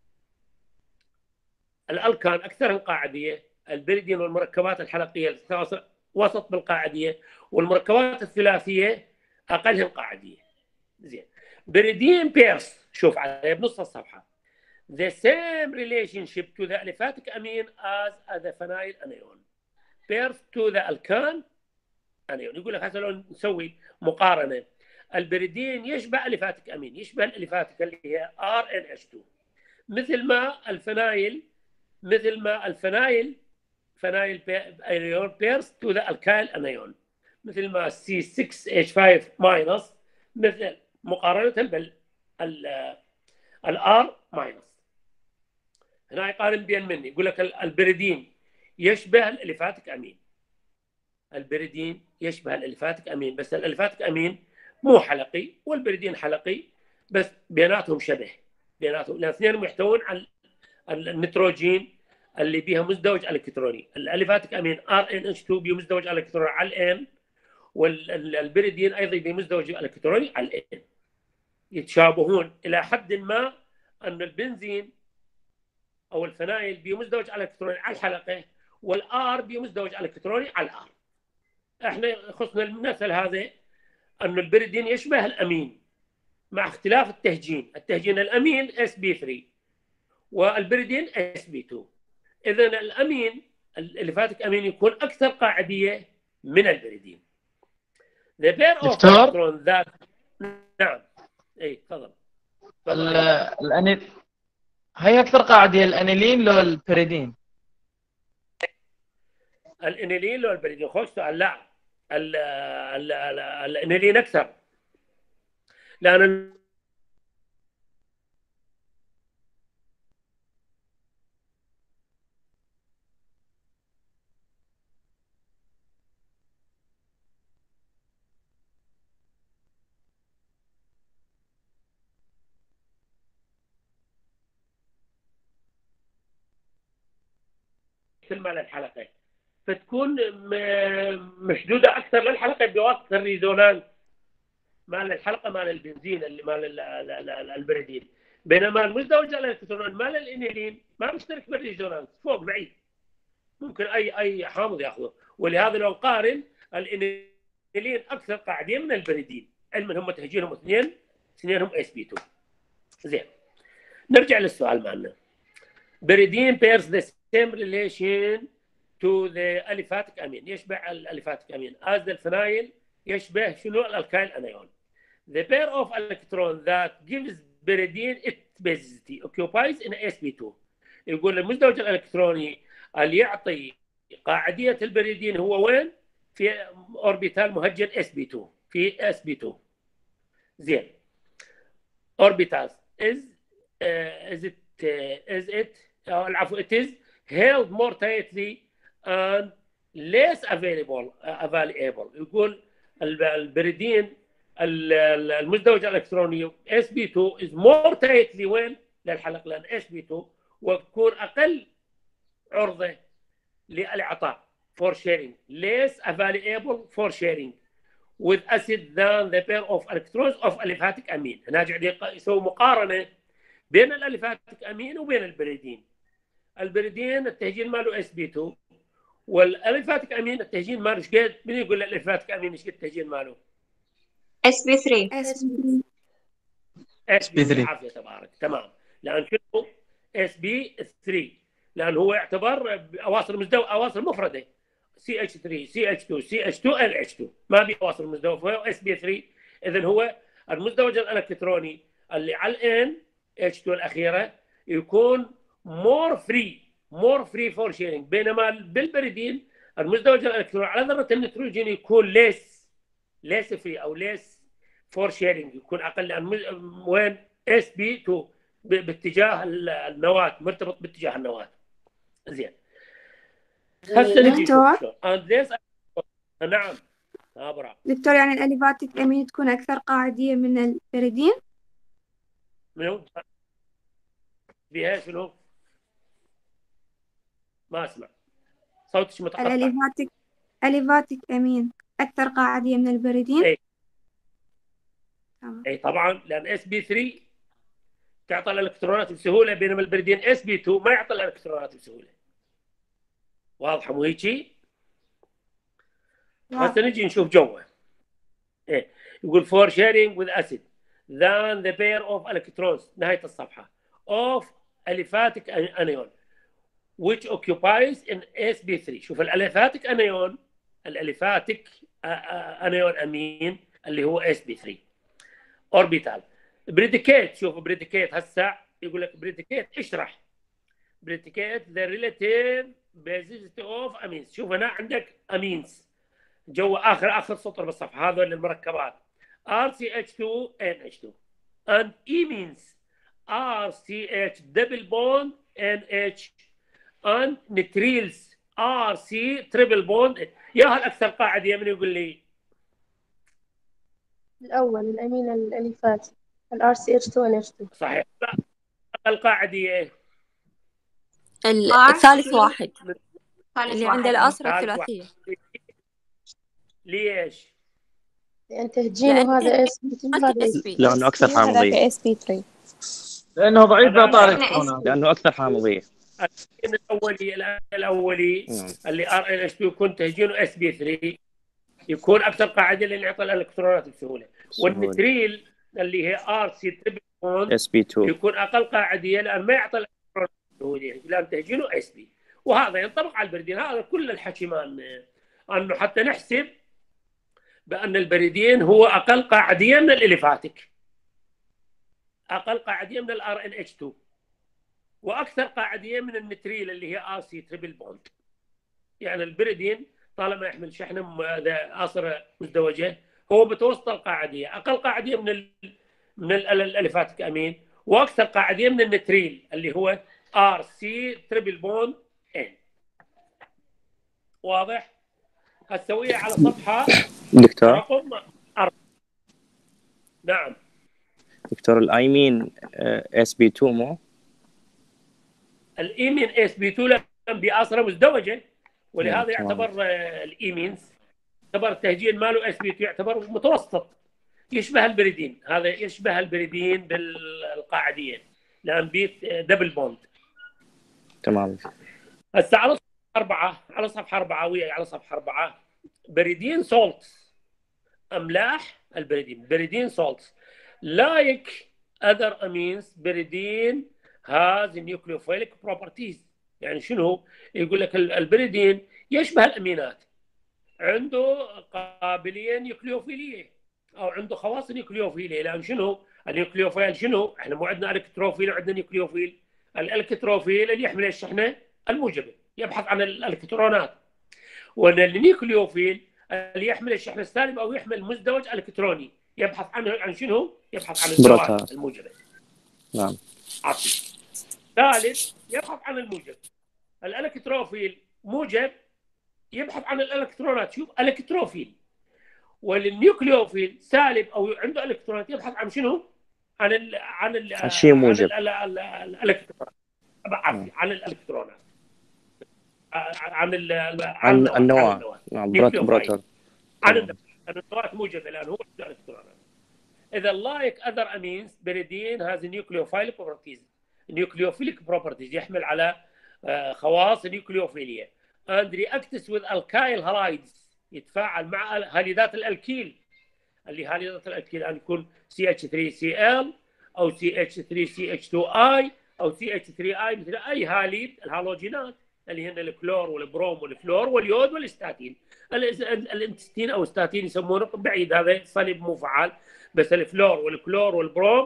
الالكان اكثرهم قاعديه، البريدين والمركبات الحلقيه وسط بالقاعديه، والمركبات الثلاثيه اقلهم قاعديه. زين، بريدين بيرس شوف عليه بنص الصفحه the same relationship to the aliphatic amine as the phenyl anion pairs to the alkan anion. يقول لك هسه لو نسوي مقارنه، البريدين يشبه اليفاتيك امين، يشبه الاليفاتيك اللي هي RNH2، مثل ما الفنايل فنايل ايون بيرس تو ذا الكايل انايون، مثل ما C6H5 ماينس، مثل مقارنه بال الار ماينس. هنا يقارن بين من يقول لك البريدين يشبه الاليفاتيك امين، البريدين يشبه الاليفاتيك امين، بس الاليفاتيك امين مو حلقي والبريدين حلقي، بس بيناتهم شبه بيناتهم، لان اثنينهم يحتوون على النيتروجين اللي بيها مزدوج الكتروني. الاليفاتيك امين RNH2 بيه مزدوج الكتروني على الان، والبريدين ايضا بيه مزدوج الكتروني على الان. يتشابهون الى حد ما ان البنزين او الفنايل بيه مزدوج الكتروني على الحلقه، والار بيه مزدوج الكتروني على الار. احنا يخصنا المثل هذا ان البريدين يشبه الامين مع اختلاف التهجين. التهجين الامين Sp3 والبريدين Sp2. اذا الامين الاليفاتيك امين يكون اكثر قاعديه من البريدين. The pair of electrons that نعم اي تفضل. هي اكثر قاعديه الانيلين لو البريدين؟ الانيلين لو البريدين؟ خوش سؤال. لا الانيلين اكثر، لان مال الحلقه فتكون مشدوده اكثر للحلقه بواسطه الريزونانس مال الحلقه مال البنزين اللي مال البريدين، بينما المزدوج الالكترون مال الانيلين ما مشترك بالريزونانس، فوق بعيد ممكن اي حامض ياخذه. ولهذا لو نقارن الانيلين اكثر قاعدين من البريدين، علما هم تهجينهم اثنينهم Sp2. زين، نرجع للسؤال مالنا. بريدين bears the same relation to the aliphatic amine، يشبه الاليفاتيك امين as the phenyl يشبه شنو الالكايل انايون. The pair of electrons that gives pyridine its basicity occupies in sp2. يقول المزدوج الالكتروني اللي يعطي قاعديه البريدين هو وين؟ في اوربيتال مهجن sp2 في sp2. زين. orbitals is it العفو it is held more tightly and less available. يقول البريدين المزدوج الالكتروني sp2 is more tightly وين؟ للحلق، لان sp2 وتكون اقل عرضه للاعطاء for sharing, less available for sharing with acid than the pair of electrons of aliphatic amine. هنا قاعد يسوي مقارنه بين الاليفاتيك امين وبين البريدين. البريدين التهجين ماله sp2 والاليفاتيك امين التهجين ماله ايش قد؟ من يقول الاليفاتيك امين ايش قد التهجين ماله؟ sp3. sp3 عافيه تبارك. تمام. لان شنو؟ sp3 لان هو يعتبر اواصر مفرده CH3 CH2 CH2 LH2 ما بي اواصر مزدوجه sp3. اذا هو المزدوج الالكتروني اللي على الان H2 الاخيره يكون more free for sharing، بينما بالبريدين المزدوج الالكتروني على ذره النيتروجين يكون less free او less for sharing، يكون اقل عن وين sp2 باتجاه النواه، مرتبط باتجاه النواه. زين. دكتور نعم برافو دكتور، يعني الاليفاتيك امين تكون اكثر قاعديه من البريدين؟ منو؟ بها شنو؟ ما اسمع صوتك متقطع. الاليفاتيك امين اكثر قاعديه من البريدين؟ اي طبعا، لان sp3 تعطي الالكترونات بسهوله، بينما البريدين sp2 ما يعطي الالكترونات بسهوله. واضحه مو هيجي؟ هسه نجي نشوف جوه. يقول for sharing with acid than the pair of electrons نهايه الصفحه of aliphatic anion which occupies in sp3. شوف الاليفاتيك انيون امين اللي هو sp3 اوربيتال. بريديكيت، شوف بريديكيت هسه يقول لك بريديكيت اشرح. بريديكيت the relative basicity of amines. شوف هنا عندك امينز جوا اخر سطر بالصفحه، هذول المركبات RCH2NH2 and amines RCH double bond NH and nitriles RC triple bond. يا الاكثر قاعده من يقول لي الاول الامين الاليفات RCH2NH2 صحيح. لا القاعده الثالث واحد اللي عند الأسرة الثلاثية. ليش؟ لأن تهجينه هذا لأنه أكثر حامضية. لأنه ضعيف بإعطاء الإلكترونات. لأنه أكثر حامضية. الأولي اللي RNH2 يكون تهجينه sp3 يكون أكثر قاعدة لأن يعطي الإلكترونات بسهولة. والنتريل اللي هي RC triple bond sp2 يكون أقل قاعدية لأن ما يعطي الإلكترونات بسهولة، لأن تهجينه sp. وهذا ينطبق على البريدين. هذا كل الحكي مالنا انه حتى نحسب بان البريدين هو اقل قاعديه من الاليفاتيك، اقل قاعديه من الRNH2 واكثر قاعديه من النتريل اللي هي RC تريبل بوند. يعني البريدين طالما يحمل شحنه اصره مزدوجه هو متوسط القاعديه، اقل قاعديه من الاليفاتيك امين، واكثر قاعديه من النتريل اللي هو RC تريبل بوند N. واضح؟ هتسويها على صفحة دكتور رقم 4. نعم دكتور، الأيمين sp2 مو؟ الإيمين sp2 لأن بأصرة مزدوجة، ولهذا يعتبر الإيمينز يعتبر التهجين ماله sp2 يعتبر متوسط، يشبه البريدين. هذا يشبه البريدين بالقاعدية لأن بيت دبل بوند. تمام. هسه على صفحة 4 ويا على صفحة 4 بريدين سولتس، أملاح البريدين. بريدين سولتس like other amines بريدين has nucleophilic properties. يعني شنو؟ يقول لك البريدين يشبه الأمينات، عنده قابلية نيوكليوفيلية أو عنده خواص نيوكليوفيلية، لأن شنو؟ النيوكليوفيل شنو؟ احنا مو عندنا الكتروفيل وعندنا نيوكليوفيل. الالكتروفيل اللي يحمل الشحنه الموجبه يبحث عن الالكترونات، وان النيوكليوفيل اللي يحمل الشحنه السالبه او يحمل مزدوج الكتروني يبحث عن شنو؟ يبحث عن الذرات الموجبه. نعم. عطي. ثالث يبحث عن الموجب. الالكتروفيل موجب يبحث عن الالكترونات، شوف الكتروفيل. والنيوكليوفيل سالب او عنده الكترونات يبحث عن شنو؟ عن شيء موجب. الالكترونات. عن الالكترونات. عن النواة. نعم. بروتون. عن النواة موجبه لان هو عنده الكترونات. اذا like other amines pyridine has nucleophilic properties. nucleophilic properties يحمل على خواص النيوكليوفيلية and reacts with alkyl halides يتفاعل مع هاليدات الالكيل. اللي هاليدات الالكيل ان يكون CH3Cl او CH3CH2I او CH3I مثل اي هاليد الهالوجينات اللي هن الكلور والبروم والفلور واليود والاستاتين. الانتستين او الستاتين يسمونه بعيد، هذا صليب مو فعال، بس الفلور والكلور والبروم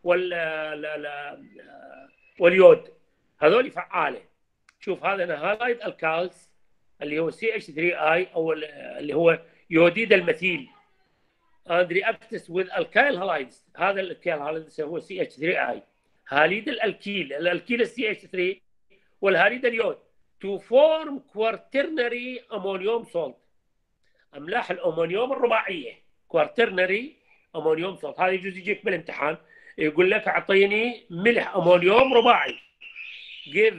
واليود هذول فعاله. شوف هذا هالايد الكالز اللي هو CH3I او اللي هو يوديد المثيل and reacts with alkyl halides. هذا الالكيل هالايد هو CH3I هاليد الالكيل CH3 والهاليد اليود to form quaternary ammonium salt. املاح الامونيوم الرباعيه quaternary ammonium salt. هذا يجوز يجيك بالامتحان يقول لك اعطيني ملح امونيوم رباعي. give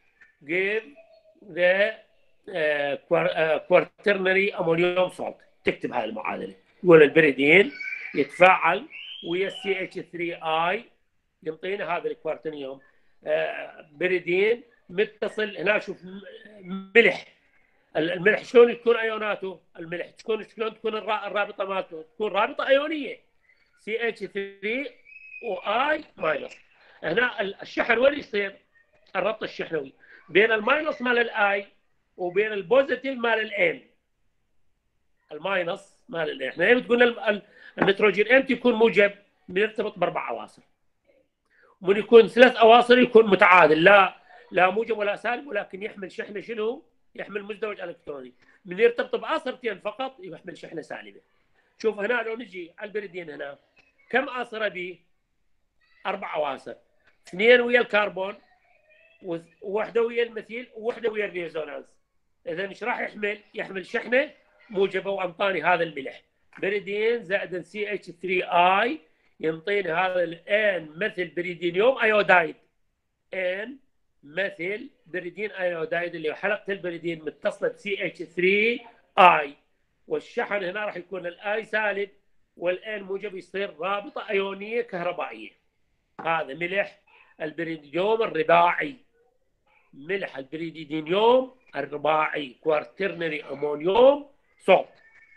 the quaternary ammonium salt. تكتب هذه المعادله. يقول البريدين يتفاعل ويا CH3I يعطينا هذا الكوارتينيوم. بريدين متصل هنا. شوف ملح. الملح شلون تكون ايوناته؟ الملح شلون تكون الرابطه مالته؟ تكون رابطه ايونيه CH3 وI ماينس. هنا الشحن وين يصير؟ الربط الشحنوي بين الماينس مال الاي وبين البوزيتيف مال الان. الماينس مال الان احنا بتقول النيتروجين امتى يكون موجب؟ بيرتبط باربع اواصر. من يكون ثلاث اواصر يكون متعادل، لا موجب ولا سالب، ولكن يحمل شحنه شنو؟ يحمل مزدوج الكتروني. من يرتبط بعاصرتين فقط يحمل شحنه سالبه. شوف هنا لو نجي على البريدين هنا كم عاصره به؟ اربع اواصر، اثنين ويا الكربون وواحده ويا المثيل وواحده ويا الريزونانس. اذا ايش راح يحمل شحنه موجبه وانطاني هذا الملح. بريدين زائد CH3I ينطيني هذا الان مثل بريدينيوم ايودايد. ان مثل بريدين ايودايد اللي حلقه البريدين متصله CH3I، والشحن هنا راح يكون الاي سالب والان موجب، يصير رابطه ايونيه كهربائيه. هذا ملح البريدينيوم الرباعي. ملح البريدينيوم الرباعي كوارترنري امونيوم صوت.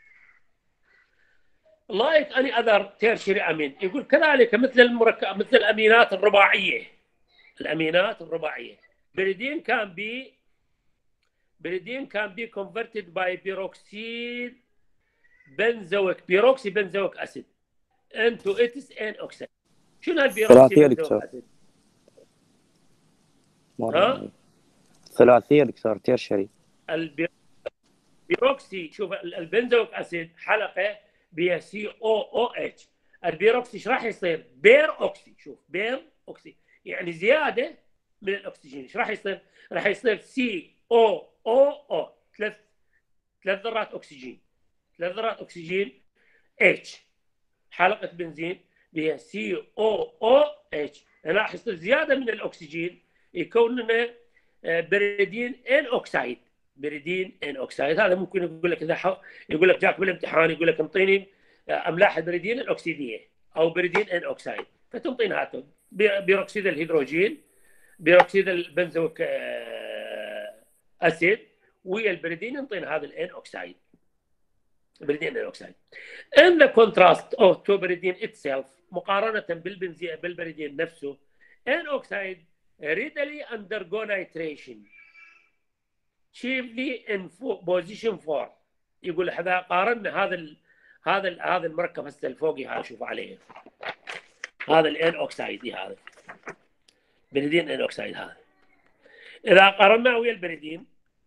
لايك اني اذر تيرشري امين. يقول كذلك مثل مثل الامينات الرباعيه. الامينات الرباعيه بريدين كان بي converted by peroxide benzoic acid into its N oxide. شنو البيروكسي بنزويك اسيد؟ ثلاثيه دكتور تيرشري. البيروكسي شوف البنزويك اسيد حلقه بها COOH. البيروكسي ايش راح يصير؟ بير اوكسي. شوف بير اوكسي يعني زياده من الاكسجين. ايش راح يصير؟ راح يصير COOO ثلاث ذرات اكسجين H حلقه بنزين بها COOH. هنا راح يصير زياده من الاكسجين يكون لنا بريدين ان اوكسايد. بريدين ان اوكسايد هذا ممكن يقول لك اذا يقول لك جاك بالامتحان يقول لك انطيني املاح البريدين الاكسيديه او بريدين ان اوكسايد، فتنطينا هاتهم بيروكسيد الهيدروجين، بيروكسيد البنزويك اسيد، ويا البريدين ينطينا هذا الان اوكسايد. بريدين ان اوكسايد. In the contrast to بريدين itself مقارنه بالبريدين نفسه ان اوكسايد readily undergo nitration chiefly in position 4. يقول هذا قارنا هذا المركب هسه الفوقي هذا شوف عليه هذا الان اوكسايد هذا بريدين ان اوكسايد هذا. اذا قارنا ويا البريدين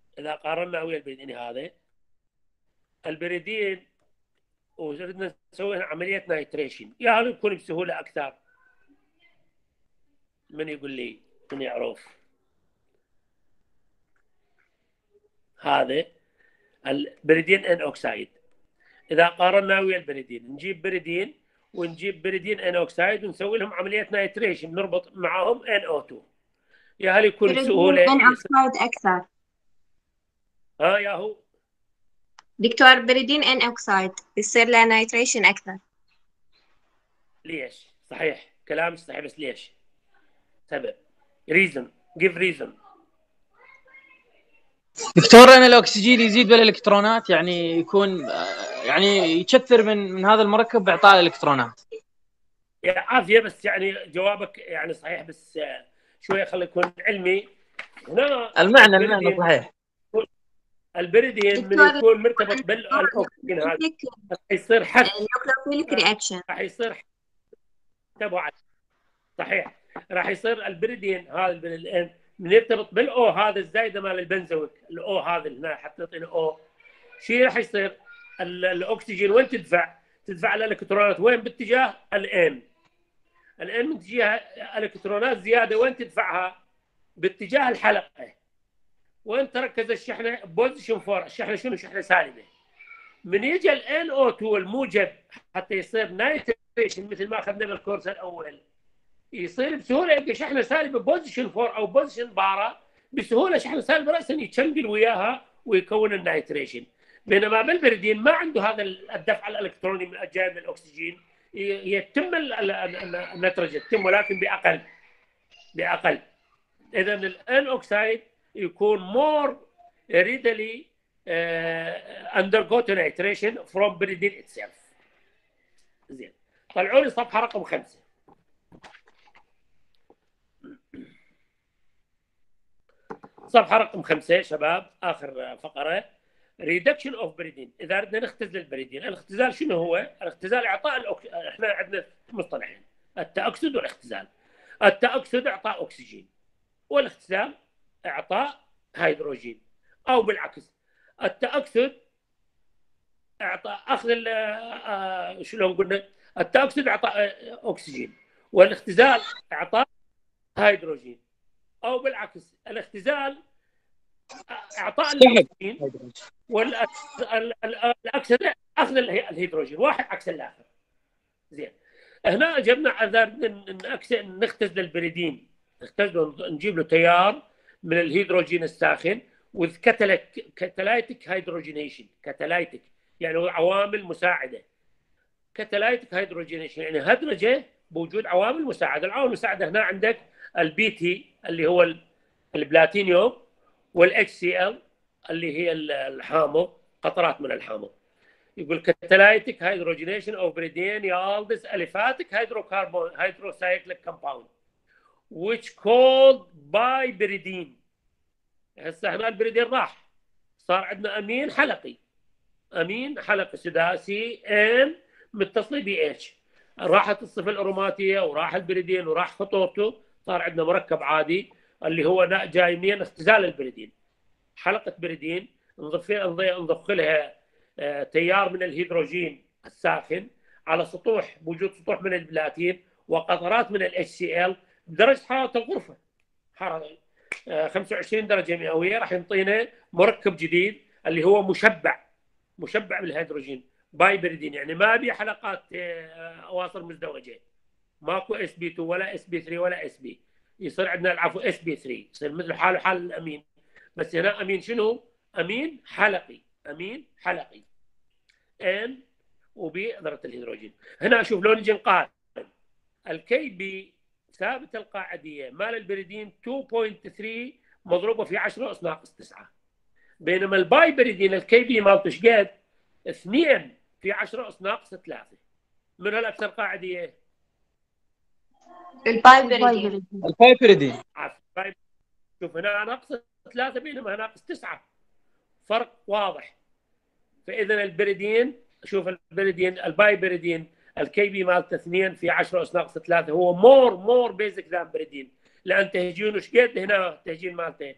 هذا البريدين وصرنا نسوي عمليه نايتريشن، يا هذا يكون بسهوله اكثر. من يقول لي؟ من يعرف؟ هذا البريدين ان اوكسايد. اذا قارنا ويا البريدين نجيب بريدين ونجيب بريدين ان اوكسايد ونسوي لهم عمليه نايتريشن، نربط معاهم NO2، يا هل يكون بسهوله؟ ان اوكسايد اكثر. يا هو دكتور بريدين ان اوكسايد يصير له نايتريشن اكثر. ليش؟ صحيح كلام صحيح، بس ليش؟ سبب. reason. give reason. دكتور ان الاكسجين يزيد بالالكترونات، يعني يكون يعني يكثر من هذا المركب باعطاء الالكترونات. يا عافيه، بس يعني جوابك يعني صحيح، بس شويه خلي يكون علمي. هنا المعنى صحيح. البريدين من يكون مرتبط بالاكسجين هذا راح يصير حك، راح يصير تبعه. صحيح، راح يصير البريدين هذا من يرتبط بالاو هذا الزايده مال البنزويك، الاو هذا هنا حطيت او شيء، راح يصير الاكسجين وين تدفع الالكترونات وين؟ باتجاه الان من تجيها الكترونات زياده وين تدفعها؟ باتجاه الحلقه. وين تركز الشحنه؟ بوزيشن 4. الشحنه شنو؟ شحنه سالبه. من يجي NO2 الموجب حتى يصير نايتريشن مثل ما اخذنا بالكورس الاول، يصير بسهوله يلقى شحنه سالبه بوزيشن 4 او بوزيشن بارا، بسهوله شحنه سالبه راسا يتشنقل وياها ويكون النايتريشن. بينما بالبريدين ما عنده هذا الدفع الالكتروني من الجاي من الاكسجين، يتم النيتروجين يتم ولكن باقل. اذا الان اوكسايد يكون more readily undergo to nitration from pyridine itself. زين، طلعوا لي صفحه رقم 5. صفحه رقم 5 شباب، اخر فقره. reduction of pyridine. اذا بدنا نختزل البريدين، الاختزال شنو هو؟ الاختزال اعطاء احنا عندنا مصطلحين، التأكسد والاختزال. التأكسد اعطاء اكسجين، والاختزال اعطاء هيدروجين، او بالعكس التأكسد اعطاء اخذ شلون قلنا؟ التأكسد اعطاء اكسجين، والاختزال اعطاء هيدروجين، او بالعكس الاختزال اعطاء الاكسجين والاكسده اخذ الهيدروجين، واحد عكس الاخر. زين، هنا جبنا نختزل البريدين، نجيب له تيار من الهيدروجين الساخن with catalytic hydrogenation. catalytic يعني عوامل مساعده. catalytic hydrogenation يعني هدرجه بوجود عوامل مساعده. العوامل المساعده هنا عندك البيتي اللي هو البلاتينيوم، والHCl اللي هي الحامض، قطرات من الحامض. يقول catalytic hydrogenation of pyridine yields aliphatic hydrocyclic compound which called bipyridine. هسه هنا البريدين راح صار عندنا امين حلقي سداسي ان متصل BH. راحت الصفه الاروماتيه وراح البريدين وراح خطورته، صار عندنا مركب عادي اللي هو جاي من اختزال البريدين. حلقه بريدين نضخ لها تيار من الهيدروجين الساخن على سطوح، بوجود سطوح من البلاتين وقطرات من الHCl بدرجه حراره الغرفه، حراره 25 درجه مئويه، راح ينطينا مركب جديد اللي هو مشبع بالهيدروجين بايبريدين. يعني ما بي حلقات اواصر مزدوجه، ماكو sp2 ولا sp3 ولا sp. يصير عندنا العفو sp3، يصير مثل حاله حال الامين، بس هنا امين شنو؟ امين حلقي N وبي ذره الهيدروجين. هنا اشوف لو نجي نقارن الكي بي ثابت القاعديه مال البريدين 2.3 مضروبه في 10 أس ناقص 9، بينما البايبريدين الكي بي مالته ايش قد؟ 2 في 10 أس ناقص 3. من الاكثر قاعديه؟ البايبريدين. شوف هنا ناقص 3 بينما ناقص 9، فرق واضح. فاذا البريدين، شوف البريدين البايبريدين الكي بي مالته 2 في 10 اس ناقص 3 هو مور بيزك ذان بريدين، لان تهجينه ايش قد هنا التهجين مالته؟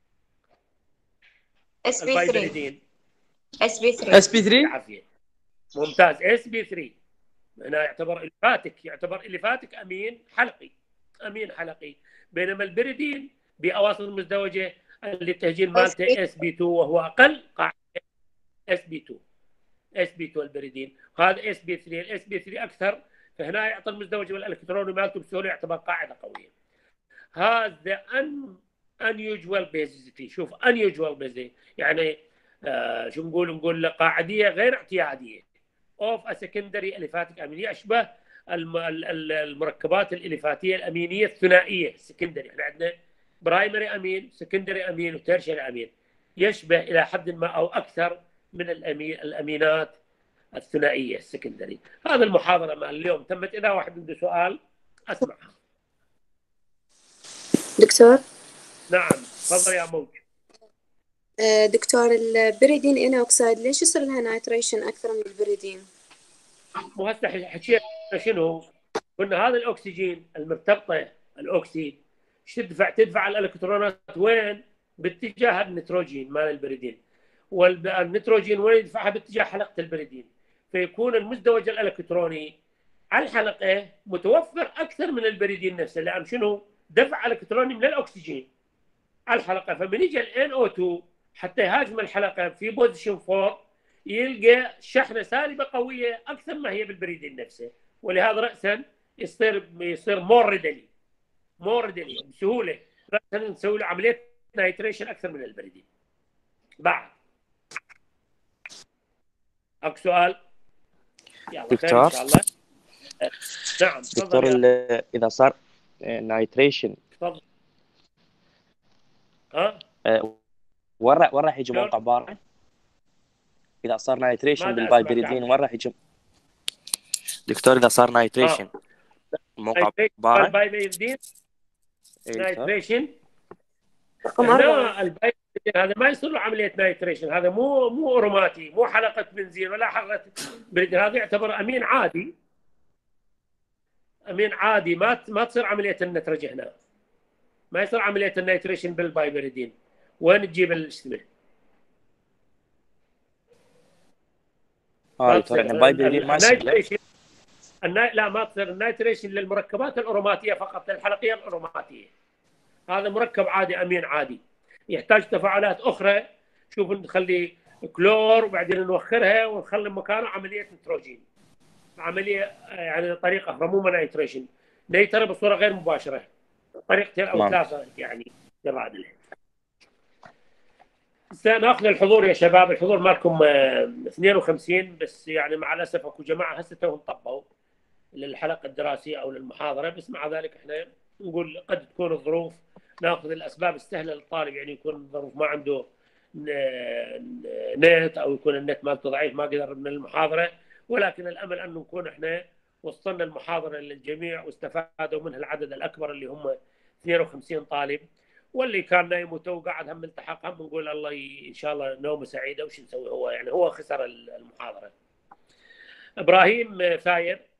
اس بي 3 اس بي 3 اس بي 3 عافيه ممتاز. اس بي 3 هنا يعتبر اليفاتيك امين حلقي، بينما البريدين باواصر مزدوجه اللي التهجين مالته اس بي 2 وهو اقل قاعده اس بي 2 البريدين، هذا اس بي 3 الاس بي 3 اكثر، فهنا يعطي المزدوج والالكتروني مالته بسهوله يعتبر قاعده قويه. هذا unusual basicity. شوف unusual basicity يعني شو نقول قاعديه غير اعتياديه اوف سكندري اليفاتيك امين، يشبه المركبات الاليفاتيه الامينيه الثنائيه السكندري. احنا عندنا برايمري امين سكندري امين وتيرشري امين، يشبه الى حد ما او اكثر من الامينات الثنائيه السكندري. هذا المحاضره مع اليوم تمت. اذا واحد عنده سؤال اسمعها. دكتور. نعم تفضل يا موج. دكتور البريدين انوكسيد ليش يصير لها نايتريشن اكثر من البريدين؟ مو هسه حكينا شنو؟ قلنا هذا الاكسجين المرتبطه الاوكسي تدفع الالكترونات وين؟ باتجاه النيتروجين مال البريدين، والنيتروجين وين يدفعها؟ باتجاه حلقه البريدين، فيكون المزدوج الالكتروني على الحلقه متوفر اكثر من البريدين نفسه، لان شنو؟ دفع الكتروني من الاكسجين على الحلقه، فمن يجي ال NO2 حتى يهاجم الحلقه في بوزيشن 4 يلقى شحنه سالبه قويه اكثر ما هي بالبريدين نفسه، ولهذا راسا يصير مور ريدلي بسهوله راسا نسوي له عمليه نايتريشن اكثر من البريدين. بعد اكو سؤال؟ يلا دكتور. ان شاء الله. نعم دكتور اذا صار نايتريشن تفضل. وين راح يجي موقع بارا؟ اذا صار نايتريشن بالبايبريدين وين راح يجي؟ دكتور اذا صار نايتريشن موقع بارا البايبريدين نايتريشن رقم 4 البايبريدين هذا ما يصير له عمليه نايتريشن، هذا مو اروماتي، مو حلقه بنزين ولا حلقه بريدين، هذا يعتبر امين عادي ما تصير عمليه النترجه هنا، ما يصير عمليه النيتريشن بالبايبريدين. وين تجيب الاسمه؟ البايبريدين ما يصير لا ما تصير النيتريشن للمركبات الاروماتيه فقط، للحلقيه الاروماتيه. هذا مركب عادي امين عادي، يحتاج تفاعلات اخرى. شوف نخلي كلور وبعدين نوخرها ونخلي مكانه عمليه نيتروجين، عمليه يعني طريقه اخرى مو نيتريشن، نيتر بصوره غير مباشره، طريقتين او ثلاثه يعني تبادل. سناخذ الحضور يا شباب، الحضور مالكم 52 بس، يعني مع الاسف اكو جماعه هسه توهم طبوا للحلقه الدراسيه او للمحاضره، بس مع ذلك احنا نقول قد تكون الظروف، ناخذ الاسباب السهله للطالب، يعني يكون الظروف ما عنده نت او يكون النت مالته ضعيف ما قدر من المحاضره، ولكن الامل انه نكون احنا وصلنا المحاضره للجميع واستفادوا منها العدد الاكبر اللي هم 52 طالب، واللي كان نايم وقاعد هم التحق هم نقول الله ان شاء الله نومه سعيده. وش نسوي؟ هو يعني هو خسر المحاضره. ابراهيم فاير